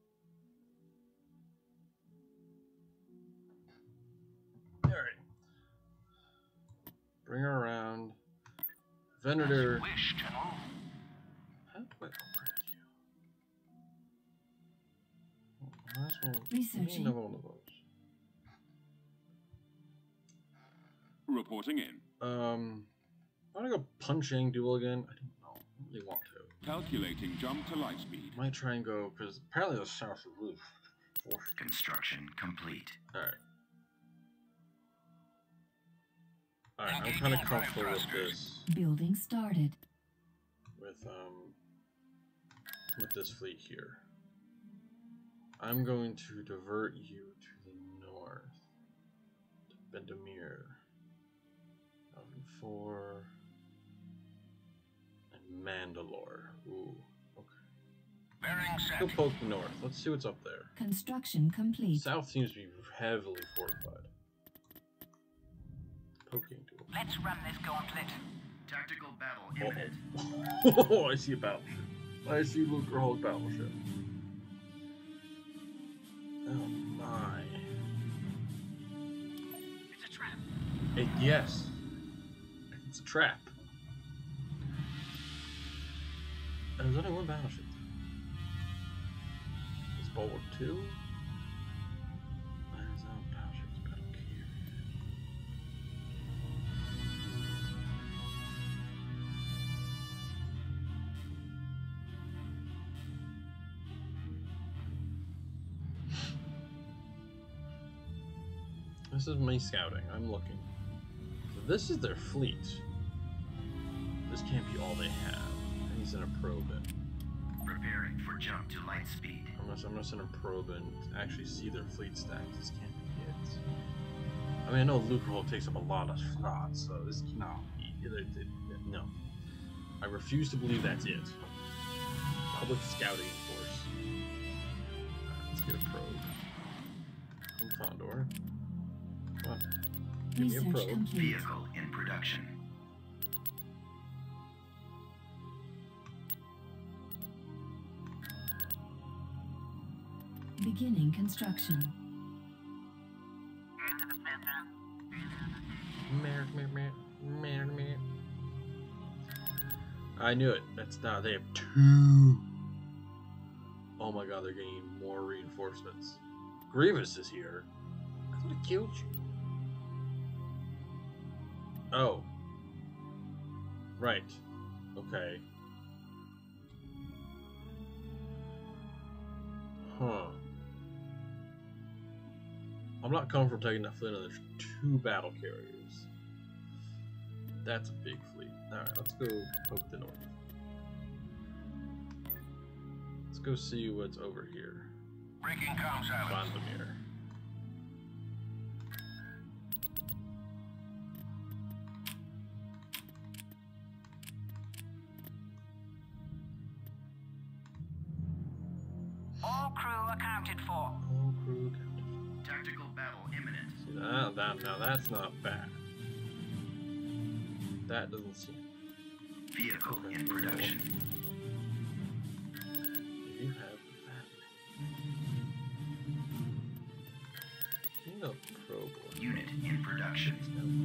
[SPEAKER 1] Alright. Bring her around. Venator.
[SPEAKER 2] Wish, General.
[SPEAKER 1] How do I upgrade you? Oh, might as well- give me
[SPEAKER 4] Researching.
[SPEAKER 1] another one of those.
[SPEAKER 3] Reporting in.
[SPEAKER 1] Um, I want to go punching duel again. I don't know. I don't really want to.
[SPEAKER 3] Calculating jump to light speed.
[SPEAKER 1] Might try and go because apparently the south is roof.
[SPEAKER 7] Construction complete.
[SPEAKER 1] All right. All right. I'm kind of comfortable with this.
[SPEAKER 4] Building started.
[SPEAKER 1] With um. With this fleet here. I'm going to divert you to the north. To Bendemeer. Alvin four. And Mandalore. Ooh. Okay.
[SPEAKER 2] Bearing
[SPEAKER 1] Go
[SPEAKER 2] set.
[SPEAKER 1] poke the north. Let's see what's up there.
[SPEAKER 4] Construction complete.
[SPEAKER 1] South seems to be heavily fortified. Poking tool.
[SPEAKER 6] Let's run this gauntlet.
[SPEAKER 7] Tactical battle imminent.
[SPEAKER 1] Oh, I see a battleship. I see Luker Hulk battleship. Oh my.
[SPEAKER 5] It's a trap.
[SPEAKER 1] It, yes. It's a trap. And there's only one battleship. It's Bulwark two. There's no battleships, battle carrier. This is me scouting. I'm looking. So this is their fleet. This can't be all they have. I need to send a probe in.
[SPEAKER 7] Preparing for jump to light speed.
[SPEAKER 1] I'm gonna, I'm gonna send a probe in to actually see their fleet stacks. This can't be it. I mean, I know Luker Hulk takes up a lot of slots, so this cannot be. It, it, it, no. I refuse to believe that's it. Public scouting force. Alright, let's get a probe. From Fondor. Come on. Give me a
[SPEAKER 4] Research
[SPEAKER 1] probe.
[SPEAKER 4] complete.
[SPEAKER 7] Vehicle in production.
[SPEAKER 4] Beginning construction.
[SPEAKER 1] Mer, mer, mer, mer, mer. I knew it. That's now they have two. Oh my god, they're getting more reinforcements. Grievous is here. I thought it killed you. Oh. Right. Okay. Huh. I'm not comfortable taking that fleet, and there's two battle carriers. That's a big fleet. Alright, let's go poke the north. Let's go see what's over here.
[SPEAKER 2] Breaking comm silence.
[SPEAKER 1] Vandermeer.
[SPEAKER 6] All crew accounted for.
[SPEAKER 1] All crew captive.
[SPEAKER 7] Tactical battle imminent.
[SPEAKER 1] See that, that now that's not bad. That doesn't seem.
[SPEAKER 7] Vehicle in production.
[SPEAKER 1] You have that. You know, probe.
[SPEAKER 7] Unit in production.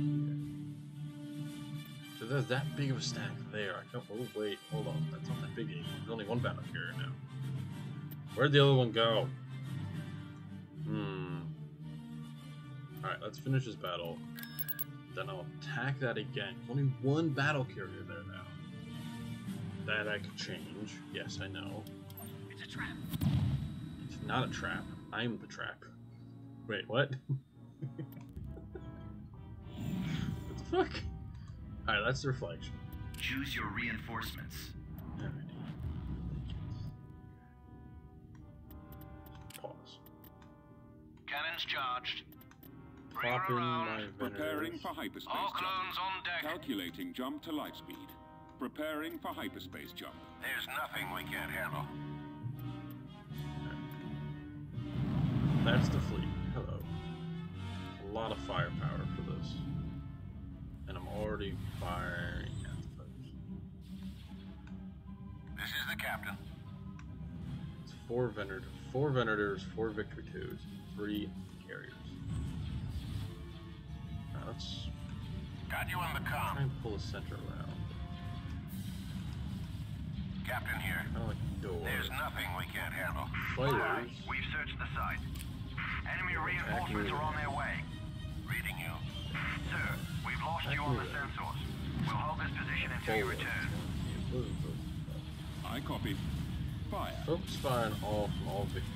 [SPEAKER 1] So there's that big of a stack there. I can't. Oh wait, hold on. That's not that big anymore. There's only one battle carrier now. Where'd the other one go? Hmm. All right, let's finish this battle. Then I'll attack that again. There's only one battle carrier there now. That I could change. Yes, I know.
[SPEAKER 5] It's a trap.
[SPEAKER 1] It's not a trap. I'm the trap. Wait, what? What the fuck? Alright, that's the reflection.
[SPEAKER 7] Choose your reinforcements.
[SPEAKER 1] Alrighty. Pause.
[SPEAKER 2] Cannons charged.
[SPEAKER 1] Plop in my
[SPEAKER 3] Preparing
[SPEAKER 1] Veners.
[SPEAKER 3] for hyperspace
[SPEAKER 2] All
[SPEAKER 3] jump.
[SPEAKER 2] clones on deck.
[SPEAKER 3] Calculating jump to light speed. Preparing for hyperspace jump.
[SPEAKER 2] There's nothing we can't handle.
[SPEAKER 1] That's the fleet. Hello. A lot of firepower for this. And I'm already firing at the foes.
[SPEAKER 2] This is the captain.
[SPEAKER 1] It's four Venator, four Venators, four Victory twos, three carriers. Now let's
[SPEAKER 2] Got you on the
[SPEAKER 1] try
[SPEAKER 2] comm.
[SPEAKER 1] and pull the center around.
[SPEAKER 2] Captain here.
[SPEAKER 1] Kind of like a door.
[SPEAKER 2] There's nothing we can't handle.
[SPEAKER 1] Fighters.
[SPEAKER 2] We've searched the site. Enemy reinforcements are on their way. Reading you. Sir, we've lost you on the sensors. We'll hold this position until you return.
[SPEAKER 3] I copy. Fire.
[SPEAKER 1] Focus fire on all from all victory.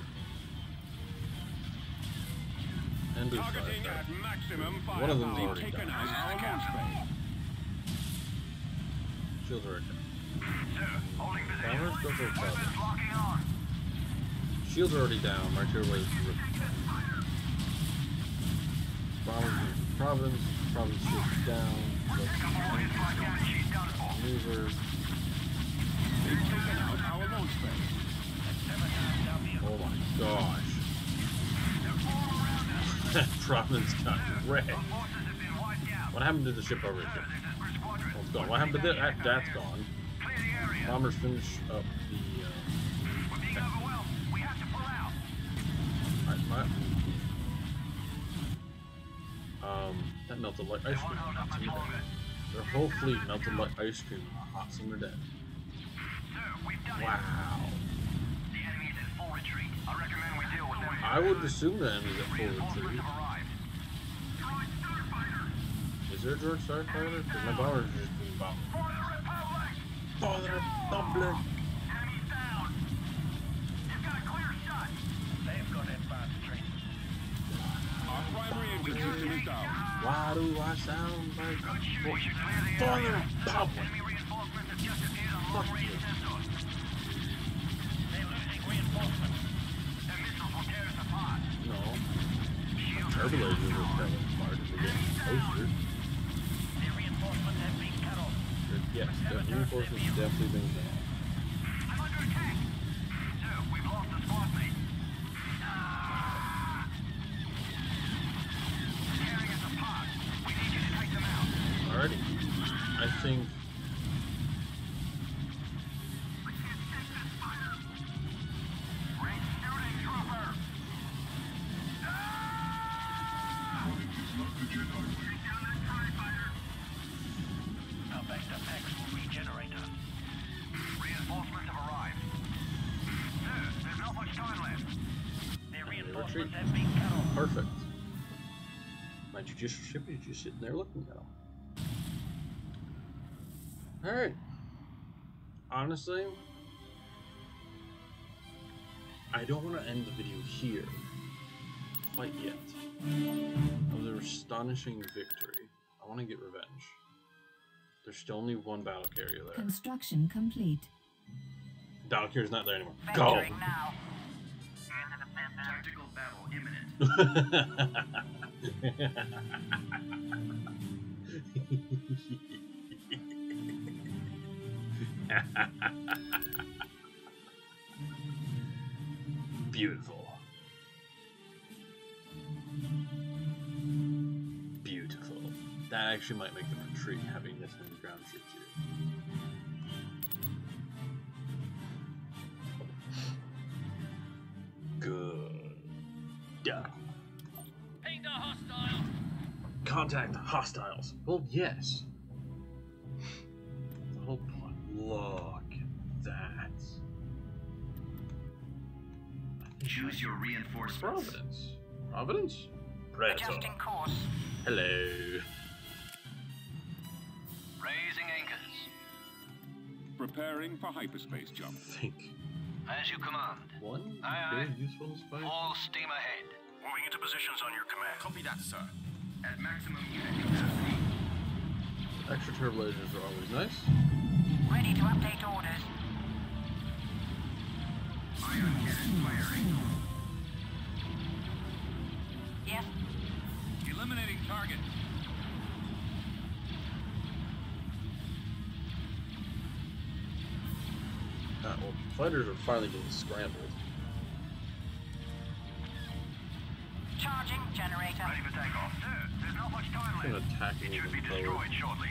[SPEAKER 1] And boost fire.
[SPEAKER 3] Targeting at maximum fire.
[SPEAKER 1] One of them's
[SPEAKER 3] They've
[SPEAKER 1] already
[SPEAKER 3] taken
[SPEAKER 1] done.
[SPEAKER 3] out our launch bay.
[SPEAKER 1] Shields are down.
[SPEAKER 2] Sir, holding position.
[SPEAKER 1] Bombers go for
[SPEAKER 2] Weapons
[SPEAKER 1] Providence.
[SPEAKER 2] locking on.
[SPEAKER 1] Shields are already down. Right here, where the bombers go for Providence. Providence shields is down.
[SPEAKER 2] Come on, it's like that. She's done for.
[SPEAKER 1] Maneuver.
[SPEAKER 3] They've taken out our launch bay.
[SPEAKER 1] Oh my gosh. Providence got wrecked.
[SPEAKER 2] Forces have been wiped out.
[SPEAKER 1] What happened to the ship over here?
[SPEAKER 2] Sir, there's a squadron.
[SPEAKER 1] Oh, it's gone. What happened to that? That- That's gone.
[SPEAKER 2] Clear the area.
[SPEAKER 1] Bombers finish up the.
[SPEAKER 2] We're being overwhelmed. We have to pull out.
[SPEAKER 1] Uh, alright, my, um, that melted like ice cream.
[SPEAKER 2] Won't hold up
[SPEAKER 1] Hot
[SPEAKER 2] much
[SPEAKER 1] summer
[SPEAKER 2] longer.
[SPEAKER 1] day. Their whole fleet melted like ice cream on a hot summer day.
[SPEAKER 2] Sir, we've done it.
[SPEAKER 1] Wow.
[SPEAKER 2] The enemy is in full retreat. I recommend we deal with them.
[SPEAKER 1] I would assume the enemy's at full
[SPEAKER 2] Reinforcements
[SPEAKER 1] retreat.
[SPEAKER 2] have arrived. Droid starfighter.
[SPEAKER 1] Is there a George Starfighter? Because my bombers are just being bombed.
[SPEAKER 2] For the Republic.
[SPEAKER 1] For the Republic!
[SPEAKER 2] Enemy's down. You've got a clear shot. They've got advanced training.
[SPEAKER 3] Our primary engine system is down.
[SPEAKER 1] Why do I sound like
[SPEAKER 2] Good shooting.
[SPEAKER 1] for
[SPEAKER 2] We should clear the
[SPEAKER 1] the
[SPEAKER 2] area.
[SPEAKER 1] Republic?
[SPEAKER 2] Enemy reinforcements have just appeared on
[SPEAKER 1] Fuck
[SPEAKER 2] long-range
[SPEAKER 1] you.
[SPEAKER 2] sensors. They're losing reinforcements. Their missiles will tear us apart.
[SPEAKER 1] No.
[SPEAKER 2] Shields are
[SPEAKER 1] Turbolasers are kind of smart if they get closer.
[SPEAKER 2] Their reinforcements have been cut off.
[SPEAKER 1] Yes, that reinforcement's definitely been done.
[SPEAKER 2] I'm under attack. Sir, we've lost a squad mate. Ah! Tearing us apart. We need you to take them out.
[SPEAKER 1] Alrighty. I think
[SPEAKER 2] I can't take this fire. Great shooting, trooper. Ah! Take down that TIE fighter. Now back to Pex will regenerate us. Reinforcements have arrived. Sir, there's not much time left. Their
[SPEAKER 1] retreat.
[SPEAKER 2] reinforcements have been cut off.
[SPEAKER 1] perfect. My judicial ship is just sitting there looking at them. Alright. Honestly, I don't want to end the video here quite yet. Of their astonishing victory. I want to get revenge. There's still only one battle carrier there.
[SPEAKER 4] Construction complete.
[SPEAKER 1] Battle carrier's not there anymore. Go!
[SPEAKER 2] Venturing now.
[SPEAKER 7] Tactical battle imminent.
[SPEAKER 1] Beautiful. Beautiful. That actually might make them retreat, having this many ground ships here. Good. Yeah.
[SPEAKER 5] Pinged a hostile.
[SPEAKER 1] Contact hostiles. Well, yes. The whole point. Look at that.
[SPEAKER 7] Choose your reinforcements.
[SPEAKER 1] Providence. Providence? Predator.
[SPEAKER 2] Adjusting course.
[SPEAKER 1] Hello.
[SPEAKER 2] Raising anchors.
[SPEAKER 3] Preparing for hyperspace jump.
[SPEAKER 1] Think.
[SPEAKER 2] As you command.
[SPEAKER 1] One
[SPEAKER 2] Aye, aye.
[SPEAKER 1] very useful spy.
[SPEAKER 2] Full steam ahead. Moving into positions on your command.
[SPEAKER 3] Copy that, sir.
[SPEAKER 7] At maximum unit capacity.
[SPEAKER 1] Extra turbo lasers are always nice.
[SPEAKER 2] Ready to update orders.
[SPEAKER 7] Ion cannon firing.
[SPEAKER 2] Yes.
[SPEAKER 3] Eliminating target.
[SPEAKER 1] Ah, well, fighters are finally getting scrambled.
[SPEAKER 2] Charging generator. Ready for takeoff. Sir, there's not much time
[SPEAKER 1] They're
[SPEAKER 2] left.
[SPEAKER 1] attacking
[SPEAKER 2] It should be
[SPEAKER 1] even forward,
[SPEAKER 2] destroyed shortly.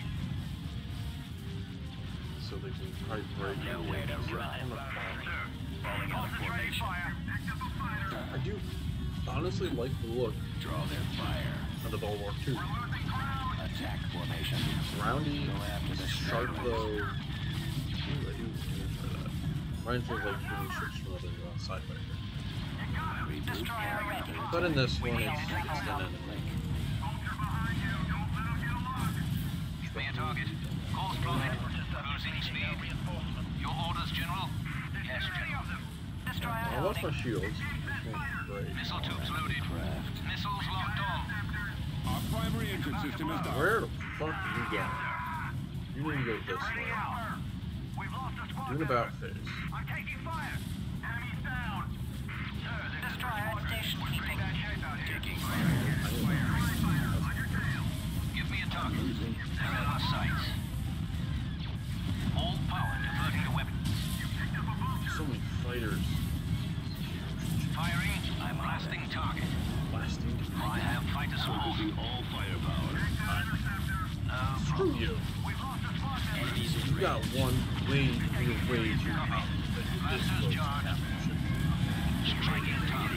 [SPEAKER 1] so they can probably break in.
[SPEAKER 2] Nowhere to run. Sir, concentrate fire.
[SPEAKER 1] I do honestly like the look
[SPEAKER 6] Draw their fire.
[SPEAKER 1] of the Bulwark too.
[SPEAKER 6] Attack formation.
[SPEAKER 1] Roundy,
[SPEAKER 6] Go after the
[SPEAKER 1] sharp
[SPEAKER 6] straggler.
[SPEAKER 1] though. Ooh, I do try that. Reminds me of like doing ships from other uh, sci-fi.
[SPEAKER 2] Destroyer ready.
[SPEAKER 1] But in this one, it's, it's an enemy.
[SPEAKER 6] Give me a target. Course plotted. Cruising speed. Your orders, General? Yes, General. Destroyer
[SPEAKER 1] I lost my
[SPEAKER 6] holding.
[SPEAKER 1] shields. Great.
[SPEAKER 6] Missile tubes loaded. Missiles locked on.
[SPEAKER 3] Our primary engine system is down.
[SPEAKER 1] Where the fuck are you going? You need to go this way.
[SPEAKER 2] We've lost a squad
[SPEAKER 1] Do an
[SPEAKER 2] member.
[SPEAKER 1] about face.
[SPEAKER 2] I'm taking fire. Enemies down. Sir, this is
[SPEAKER 6] Destroyer
[SPEAKER 2] squadron.
[SPEAKER 6] station
[SPEAKER 2] We're pretty
[SPEAKER 6] keeping.
[SPEAKER 2] bad shape out here.
[SPEAKER 6] Taking
[SPEAKER 2] Fire. Fire. On your tail.
[SPEAKER 6] Give me a target. They're in our sights. All power diverting to weapons.
[SPEAKER 1] So many fighters.
[SPEAKER 6] Firing. I'm blasting target.
[SPEAKER 1] Blasting.
[SPEAKER 6] I have fighter swarm. All firepower. No
[SPEAKER 1] Screw
[SPEAKER 6] problem.
[SPEAKER 1] you.
[SPEAKER 2] We've lost a squad member.
[SPEAKER 1] You got one way, your way too high.
[SPEAKER 6] Blasters charged. Striking target.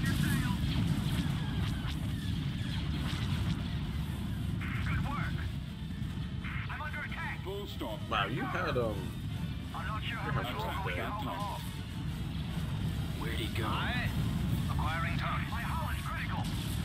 [SPEAKER 2] Good work. I'm under attack.
[SPEAKER 3] Full stop.
[SPEAKER 1] Wow, you had um.
[SPEAKER 2] I'm not sure how
[SPEAKER 1] Your
[SPEAKER 2] much
[SPEAKER 1] house
[SPEAKER 2] longer
[SPEAKER 1] is
[SPEAKER 2] we can
[SPEAKER 1] bad.
[SPEAKER 2] hold them off.
[SPEAKER 6] Where'd he go? Aye. Acquiring target.
[SPEAKER 2] My hull is critical.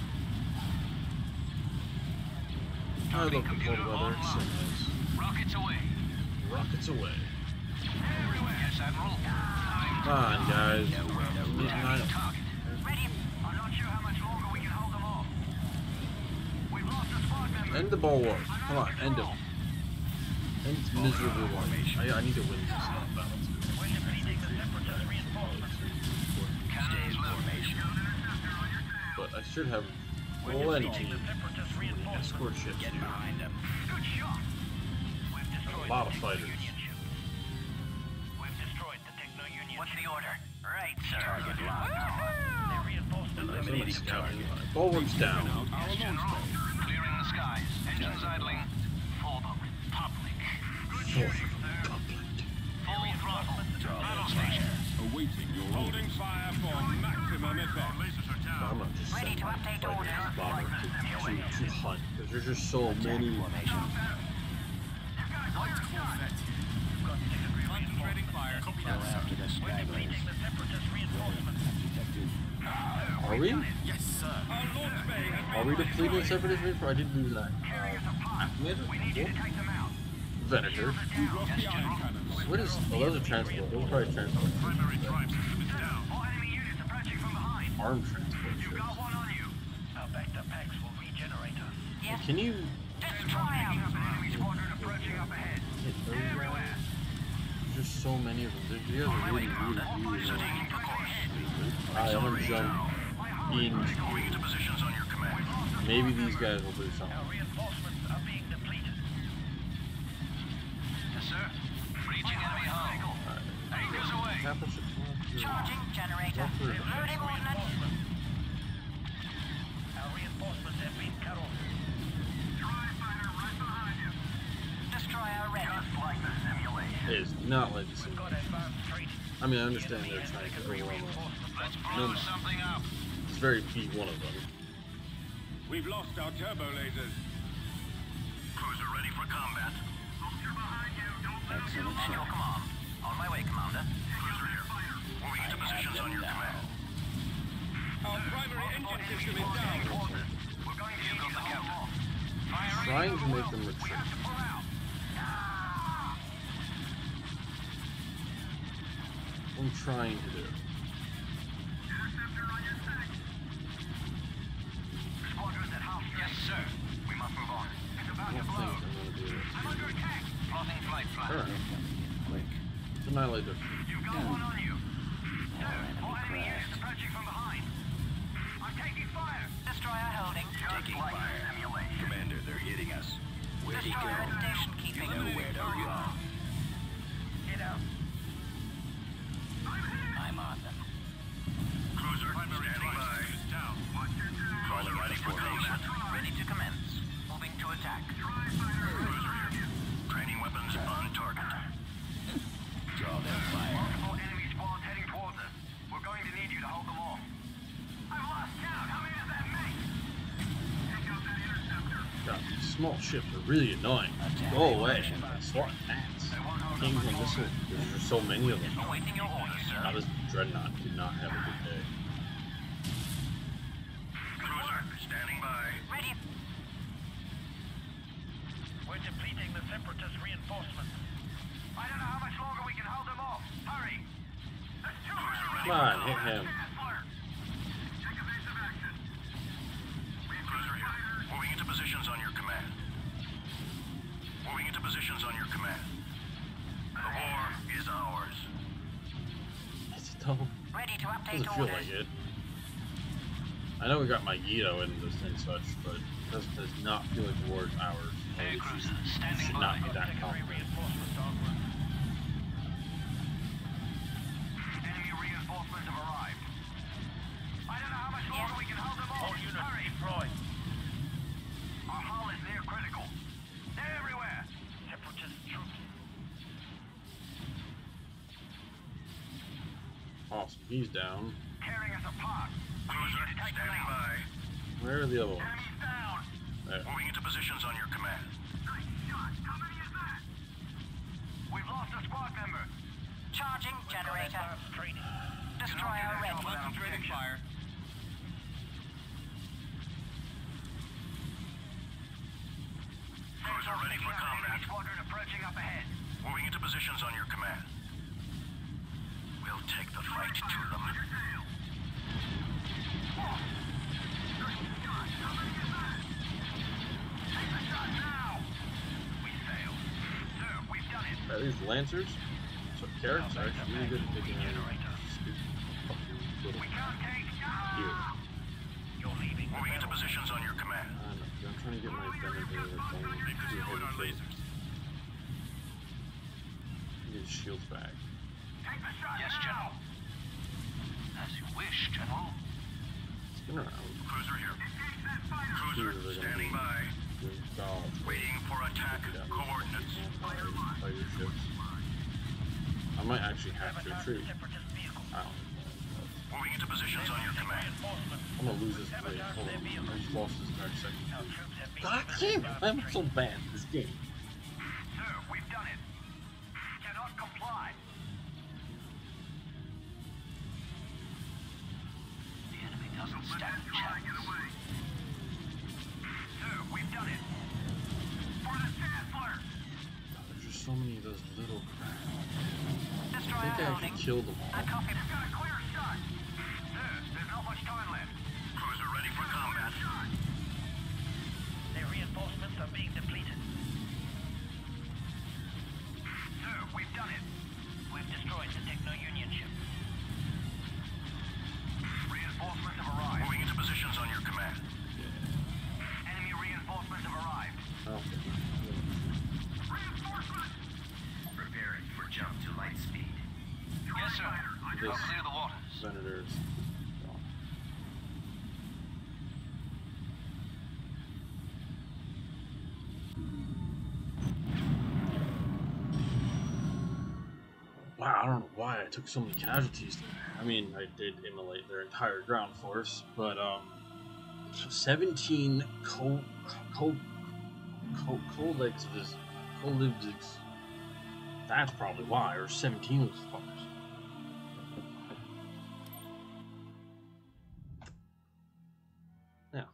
[SPEAKER 1] I love the cold weather. It's so nice.
[SPEAKER 6] Rockets away.
[SPEAKER 1] Rockets away.
[SPEAKER 6] Everywhere. Yes, Admiral.
[SPEAKER 1] Come on, guys.
[SPEAKER 6] Target. Ready.
[SPEAKER 2] I'm not sure how much longer we can hold them off. We've lost a squad member.
[SPEAKER 1] End the ball war. Come on, end it. End this miserable one. I, I need to win this stuff battle too.
[SPEAKER 2] We're depleting the separatist reinforcements.
[SPEAKER 6] Cannons formation.
[SPEAKER 1] But I should have plenty of escort ships here.
[SPEAKER 6] Behind them.
[SPEAKER 2] Good shot. We've destroyed
[SPEAKER 1] A lot
[SPEAKER 2] the
[SPEAKER 1] of fighters.
[SPEAKER 2] Techno-Union ship. We've destroyed the Techno-Union
[SPEAKER 6] What's
[SPEAKER 2] ship.
[SPEAKER 6] the order? Right, sir. Target
[SPEAKER 2] They reinforced the
[SPEAKER 1] Eliminating
[SPEAKER 2] limit.
[SPEAKER 1] scouting. Bulwark's down.
[SPEAKER 3] Our launch
[SPEAKER 6] General. Clearing the skies. Engines idling. For the Republic.
[SPEAKER 1] For
[SPEAKER 6] Full throttle. Battle station.
[SPEAKER 3] awaiting your holding fire for maximum effect.
[SPEAKER 1] I'm not just
[SPEAKER 6] Ready
[SPEAKER 1] sending
[SPEAKER 6] to update
[SPEAKER 1] fighters
[SPEAKER 6] order.
[SPEAKER 1] and bombers to, to, to hunt because there's just so many.
[SPEAKER 3] Concentrating fire.
[SPEAKER 6] After the stragglers.
[SPEAKER 1] Are we?
[SPEAKER 3] Yes, sir. Our launch bay has
[SPEAKER 1] Are we depleting separatist reinforcements? I did lose that. Uh, Venator.
[SPEAKER 3] been lost the iron cannons.
[SPEAKER 1] What is? Oh, those are transport. Those are probably transport.
[SPEAKER 2] Primary drive system is down. All enemy units approaching from behind.
[SPEAKER 1] Armed transport
[SPEAKER 2] You've
[SPEAKER 1] ships.
[SPEAKER 2] got one on you. Our backed-up packs will regenerate us.
[SPEAKER 6] Yes.
[SPEAKER 1] Can you
[SPEAKER 6] Destroy
[SPEAKER 2] Picking up
[SPEAKER 6] them.
[SPEAKER 2] an enemy squadron approaching up ahead.
[SPEAKER 1] hit those guys?
[SPEAKER 2] Everywhere.
[SPEAKER 1] There's just so many of them. These guys are really, really, really low.
[SPEAKER 6] Taking the course.
[SPEAKER 1] Alright, I'm gonna jump in.
[SPEAKER 6] Going into positions on your command.
[SPEAKER 1] Maybe these guys will do something.
[SPEAKER 2] Our reinforcements are being depleted.
[SPEAKER 6] Yes, sir. Reaching enemy hull. Anchors away.
[SPEAKER 1] Capital ships.
[SPEAKER 6] Charging generator. Loading ordnance.
[SPEAKER 2] Our reinforcements have been cut off. Tri-fighter right behind you.
[SPEAKER 6] Destroyer ready.
[SPEAKER 2] Just like the simulation.
[SPEAKER 1] It is not like this.
[SPEAKER 2] We've got advanced training.
[SPEAKER 1] I mean, I understand they're trying to overwhelm us.
[SPEAKER 6] Let's
[SPEAKER 1] No,
[SPEAKER 6] blow
[SPEAKER 1] no.
[SPEAKER 6] something up.
[SPEAKER 1] It's very be one of them.
[SPEAKER 3] We've lost our turbo lasers.
[SPEAKER 6] Cruiser ready for combat.
[SPEAKER 2] Soldier behind you. Don't let them
[SPEAKER 6] Excellent
[SPEAKER 2] get
[SPEAKER 6] shot. Come on. On my way, Commander.
[SPEAKER 2] Cruiser here.
[SPEAKER 6] Moving into positions on your command.
[SPEAKER 3] Our primary engine system is down.
[SPEAKER 2] We're going to
[SPEAKER 6] You
[SPEAKER 2] need
[SPEAKER 6] got
[SPEAKER 2] you
[SPEAKER 6] the
[SPEAKER 2] to hold
[SPEAKER 6] captain.
[SPEAKER 2] off.
[SPEAKER 6] Firing.
[SPEAKER 1] Trying to make them
[SPEAKER 2] We
[SPEAKER 1] retreat.
[SPEAKER 2] have to pull out.
[SPEAKER 1] I'm trying to do.
[SPEAKER 2] Interceptor on your six. Squadron's at half strength.
[SPEAKER 6] Yes, sir.
[SPEAKER 2] We must move on. It's about
[SPEAKER 1] I
[SPEAKER 2] to
[SPEAKER 1] don't think
[SPEAKER 2] blow.
[SPEAKER 1] I'm gonna do this.
[SPEAKER 2] I'm under attack.
[SPEAKER 6] Plotting flight plan.
[SPEAKER 1] Alright. It's annihilator.
[SPEAKER 2] You've got one on you. Sir, all enemy units approaching from behind. I'm taking fire.
[SPEAKER 6] Destroyer holding.
[SPEAKER 2] Taking fire. Simulation.
[SPEAKER 6] Commander, they're hitting us. Where'd he go? Destroyer station keeping. Nowhere to run.
[SPEAKER 2] Get out.
[SPEAKER 6] I'm on them.
[SPEAKER 2] Cruiser standing by. Down. Watch your tail.
[SPEAKER 6] Calling ready for combat. Ready to commence. Moving to attack.
[SPEAKER 2] Cruiser here.
[SPEAKER 6] Training weapons on target. Draw their fire.
[SPEAKER 2] Multiple enemy squads heading towards us. We're going to need you to hold them off. I've lost count. How many does that make? Take out that interceptor.
[SPEAKER 1] God, these small ships are really annoying. Go away. Swat gnats. Kings and missiles. There's just so many of them.
[SPEAKER 6] Awaiting your orders, sir.
[SPEAKER 1] Now this dreadnought did not have a good day.
[SPEAKER 6] Cruiser standing by. Ready.
[SPEAKER 2] We're depleting Separatist reinforcements. I don't know how much longer we can hold them off. Hurry! There's two
[SPEAKER 1] Come on, hit him.
[SPEAKER 2] Take evasive action.
[SPEAKER 6] Cruiser here. Moving into positions on your command. Moving into positions on your command. The war is ours.
[SPEAKER 1] It's a double.
[SPEAKER 6] Ready to update
[SPEAKER 1] Doesn't feel like it. I know we got Magneto in this and such, but it does, does not feel like the war is ours.
[SPEAKER 2] Air
[SPEAKER 1] It
[SPEAKER 2] cruiser
[SPEAKER 1] should-
[SPEAKER 2] standing
[SPEAKER 1] should
[SPEAKER 2] by.
[SPEAKER 1] not be that
[SPEAKER 2] Secondary
[SPEAKER 1] confident.
[SPEAKER 2] reinforcements en route. Enemy reinforcements have arrived. I don't know how much longer we can hold them off. All units
[SPEAKER 5] Hurry.
[SPEAKER 2] deployed. Our hull is near critical. They're everywhere. Separatist troops.
[SPEAKER 1] Awesome, he's down.
[SPEAKER 2] Tearing us apart. We need
[SPEAKER 6] Cruiser
[SPEAKER 2] you to take them
[SPEAKER 6] standing
[SPEAKER 2] out.
[SPEAKER 6] by.
[SPEAKER 1] Where are the other ones?
[SPEAKER 2] Enemy's down.
[SPEAKER 1] There.
[SPEAKER 6] Moving into positions on your command.
[SPEAKER 2] Nice shot. How many is that? We've lost a squad member.
[SPEAKER 6] Charging generator.
[SPEAKER 2] Training.
[SPEAKER 6] Destroyer ready.
[SPEAKER 2] Concentrating fire.
[SPEAKER 6] Cruiser ready for combat.
[SPEAKER 2] Squadron approaching up ahead.
[SPEAKER 6] Moving into positions on your command. We'll take the fight to them.
[SPEAKER 1] Are these Lancers? So carrots are actually really good at taking out stupid fucking little here.
[SPEAKER 6] Moving into positions on your command.
[SPEAKER 1] Uh, no, I'm trying to get my Venator going. Do heavy kills. Get his shields back.
[SPEAKER 2] Yes, General. As you wish, General.
[SPEAKER 1] Spin around.
[SPEAKER 6] Cruiser here.
[SPEAKER 1] Here
[SPEAKER 6] Cruiser
[SPEAKER 1] they're gonna
[SPEAKER 6] standing
[SPEAKER 1] be
[SPEAKER 6] by.
[SPEAKER 1] doing dodge.
[SPEAKER 6] Waiting for attack coordinates.
[SPEAKER 1] Fire, fire ships. I might actually have to retreat. I don't know.
[SPEAKER 6] Moving into positions on your command.
[SPEAKER 1] I'm gonna lose this play. Hold on. I just lost this entire second. God damn it! I'm so bad at this game.
[SPEAKER 2] Sir, we've done it. Cannot comply. The enemy doesn't stand a chance. Sir, we've done it. For the Chancellor!
[SPEAKER 1] God, there's just so many of those little crap. I
[SPEAKER 6] Destroyer
[SPEAKER 1] think I
[SPEAKER 6] loading.
[SPEAKER 1] actually killed them
[SPEAKER 6] I
[SPEAKER 1] all.
[SPEAKER 6] copy.
[SPEAKER 2] You've got a clear shot. Sir, there's not much time left.
[SPEAKER 6] Cruiser ready for combat.
[SPEAKER 2] Their reinforcements are being depleted. Sir, we've done it. We've destroyed the Techno-Union ship. Reinforcements have arrived.
[SPEAKER 6] Moving into positions on your command.
[SPEAKER 2] Enemy reinforcements have arrived.
[SPEAKER 1] Oh,
[SPEAKER 2] Reinforcements!
[SPEAKER 7] Preparing for jump to light speed.
[SPEAKER 2] Yes, sir.
[SPEAKER 1] This
[SPEAKER 2] I'll clear the waters.
[SPEAKER 1] Senators. gone. Wow, I don't know why I took so many casualties there. I mean, I did immolate their entire ground force, but um, seventeen co co co colectives, colectives. That's probably why, or seventeen of those fuckers. Yeah.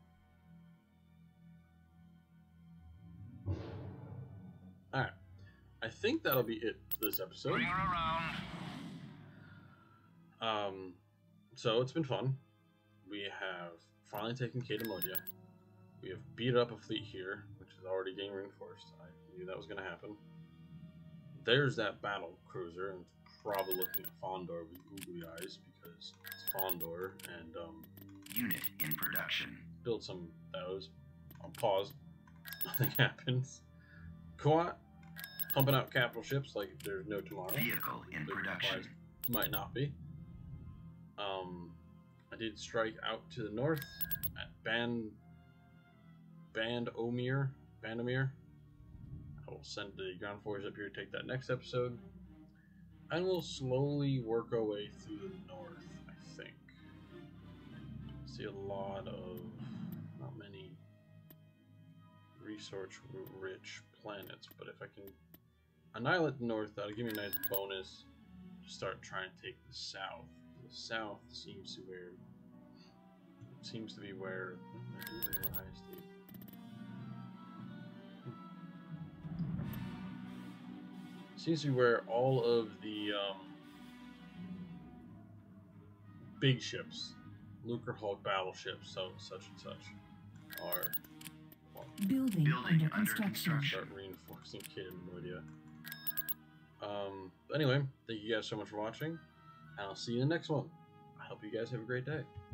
[SPEAKER 1] All right. I think that'll be it for this episode.
[SPEAKER 2] Bring her around.
[SPEAKER 1] Um, so it's been fun. We have finally taken Cademodia. We have beat up a fleet here, which is already getting reinforced. I knew that was going to happen. There's that battle cruiser, and probably looking at Fondor with googly eyes because it's Fondor, and um,
[SPEAKER 7] Unit in production.
[SPEAKER 1] build some of those. On pause. Nothing happens. Coat pumping out capital ships like there's no tomorrow.
[SPEAKER 7] Vehicle in
[SPEAKER 1] Big
[SPEAKER 7] production.
[SPEAKER 1] surprise. Might not be. Um, I did strike out to the north at Ban Band Omir. Bandomir. I will send the ground forces up here to take that next episode. And we'll slowly work our way through the north, I think. See a lot of, not many resource-rich planets, but if I can annihilate the north, that'll give me a nice bonus to start trying to take the south. The south seems to where seems to be where I do live in the highest state. seems to be where all of the um, big ships, Lucrehulk battleships, so such and such, are. Well,
[SPEAKER 4] Building,
[SPEAKER 7] Building
[SPEAKER 4] under
[SPEAKER 7] under
[SPEAKER 4] construction.
[SPEAKER 7] construction.
[SPEAKER 1] start reinforcing Kid and Modia. Um, but anyway, thank you guys so much for watching, and I'll see you in the next one. I hope you guys have a great day.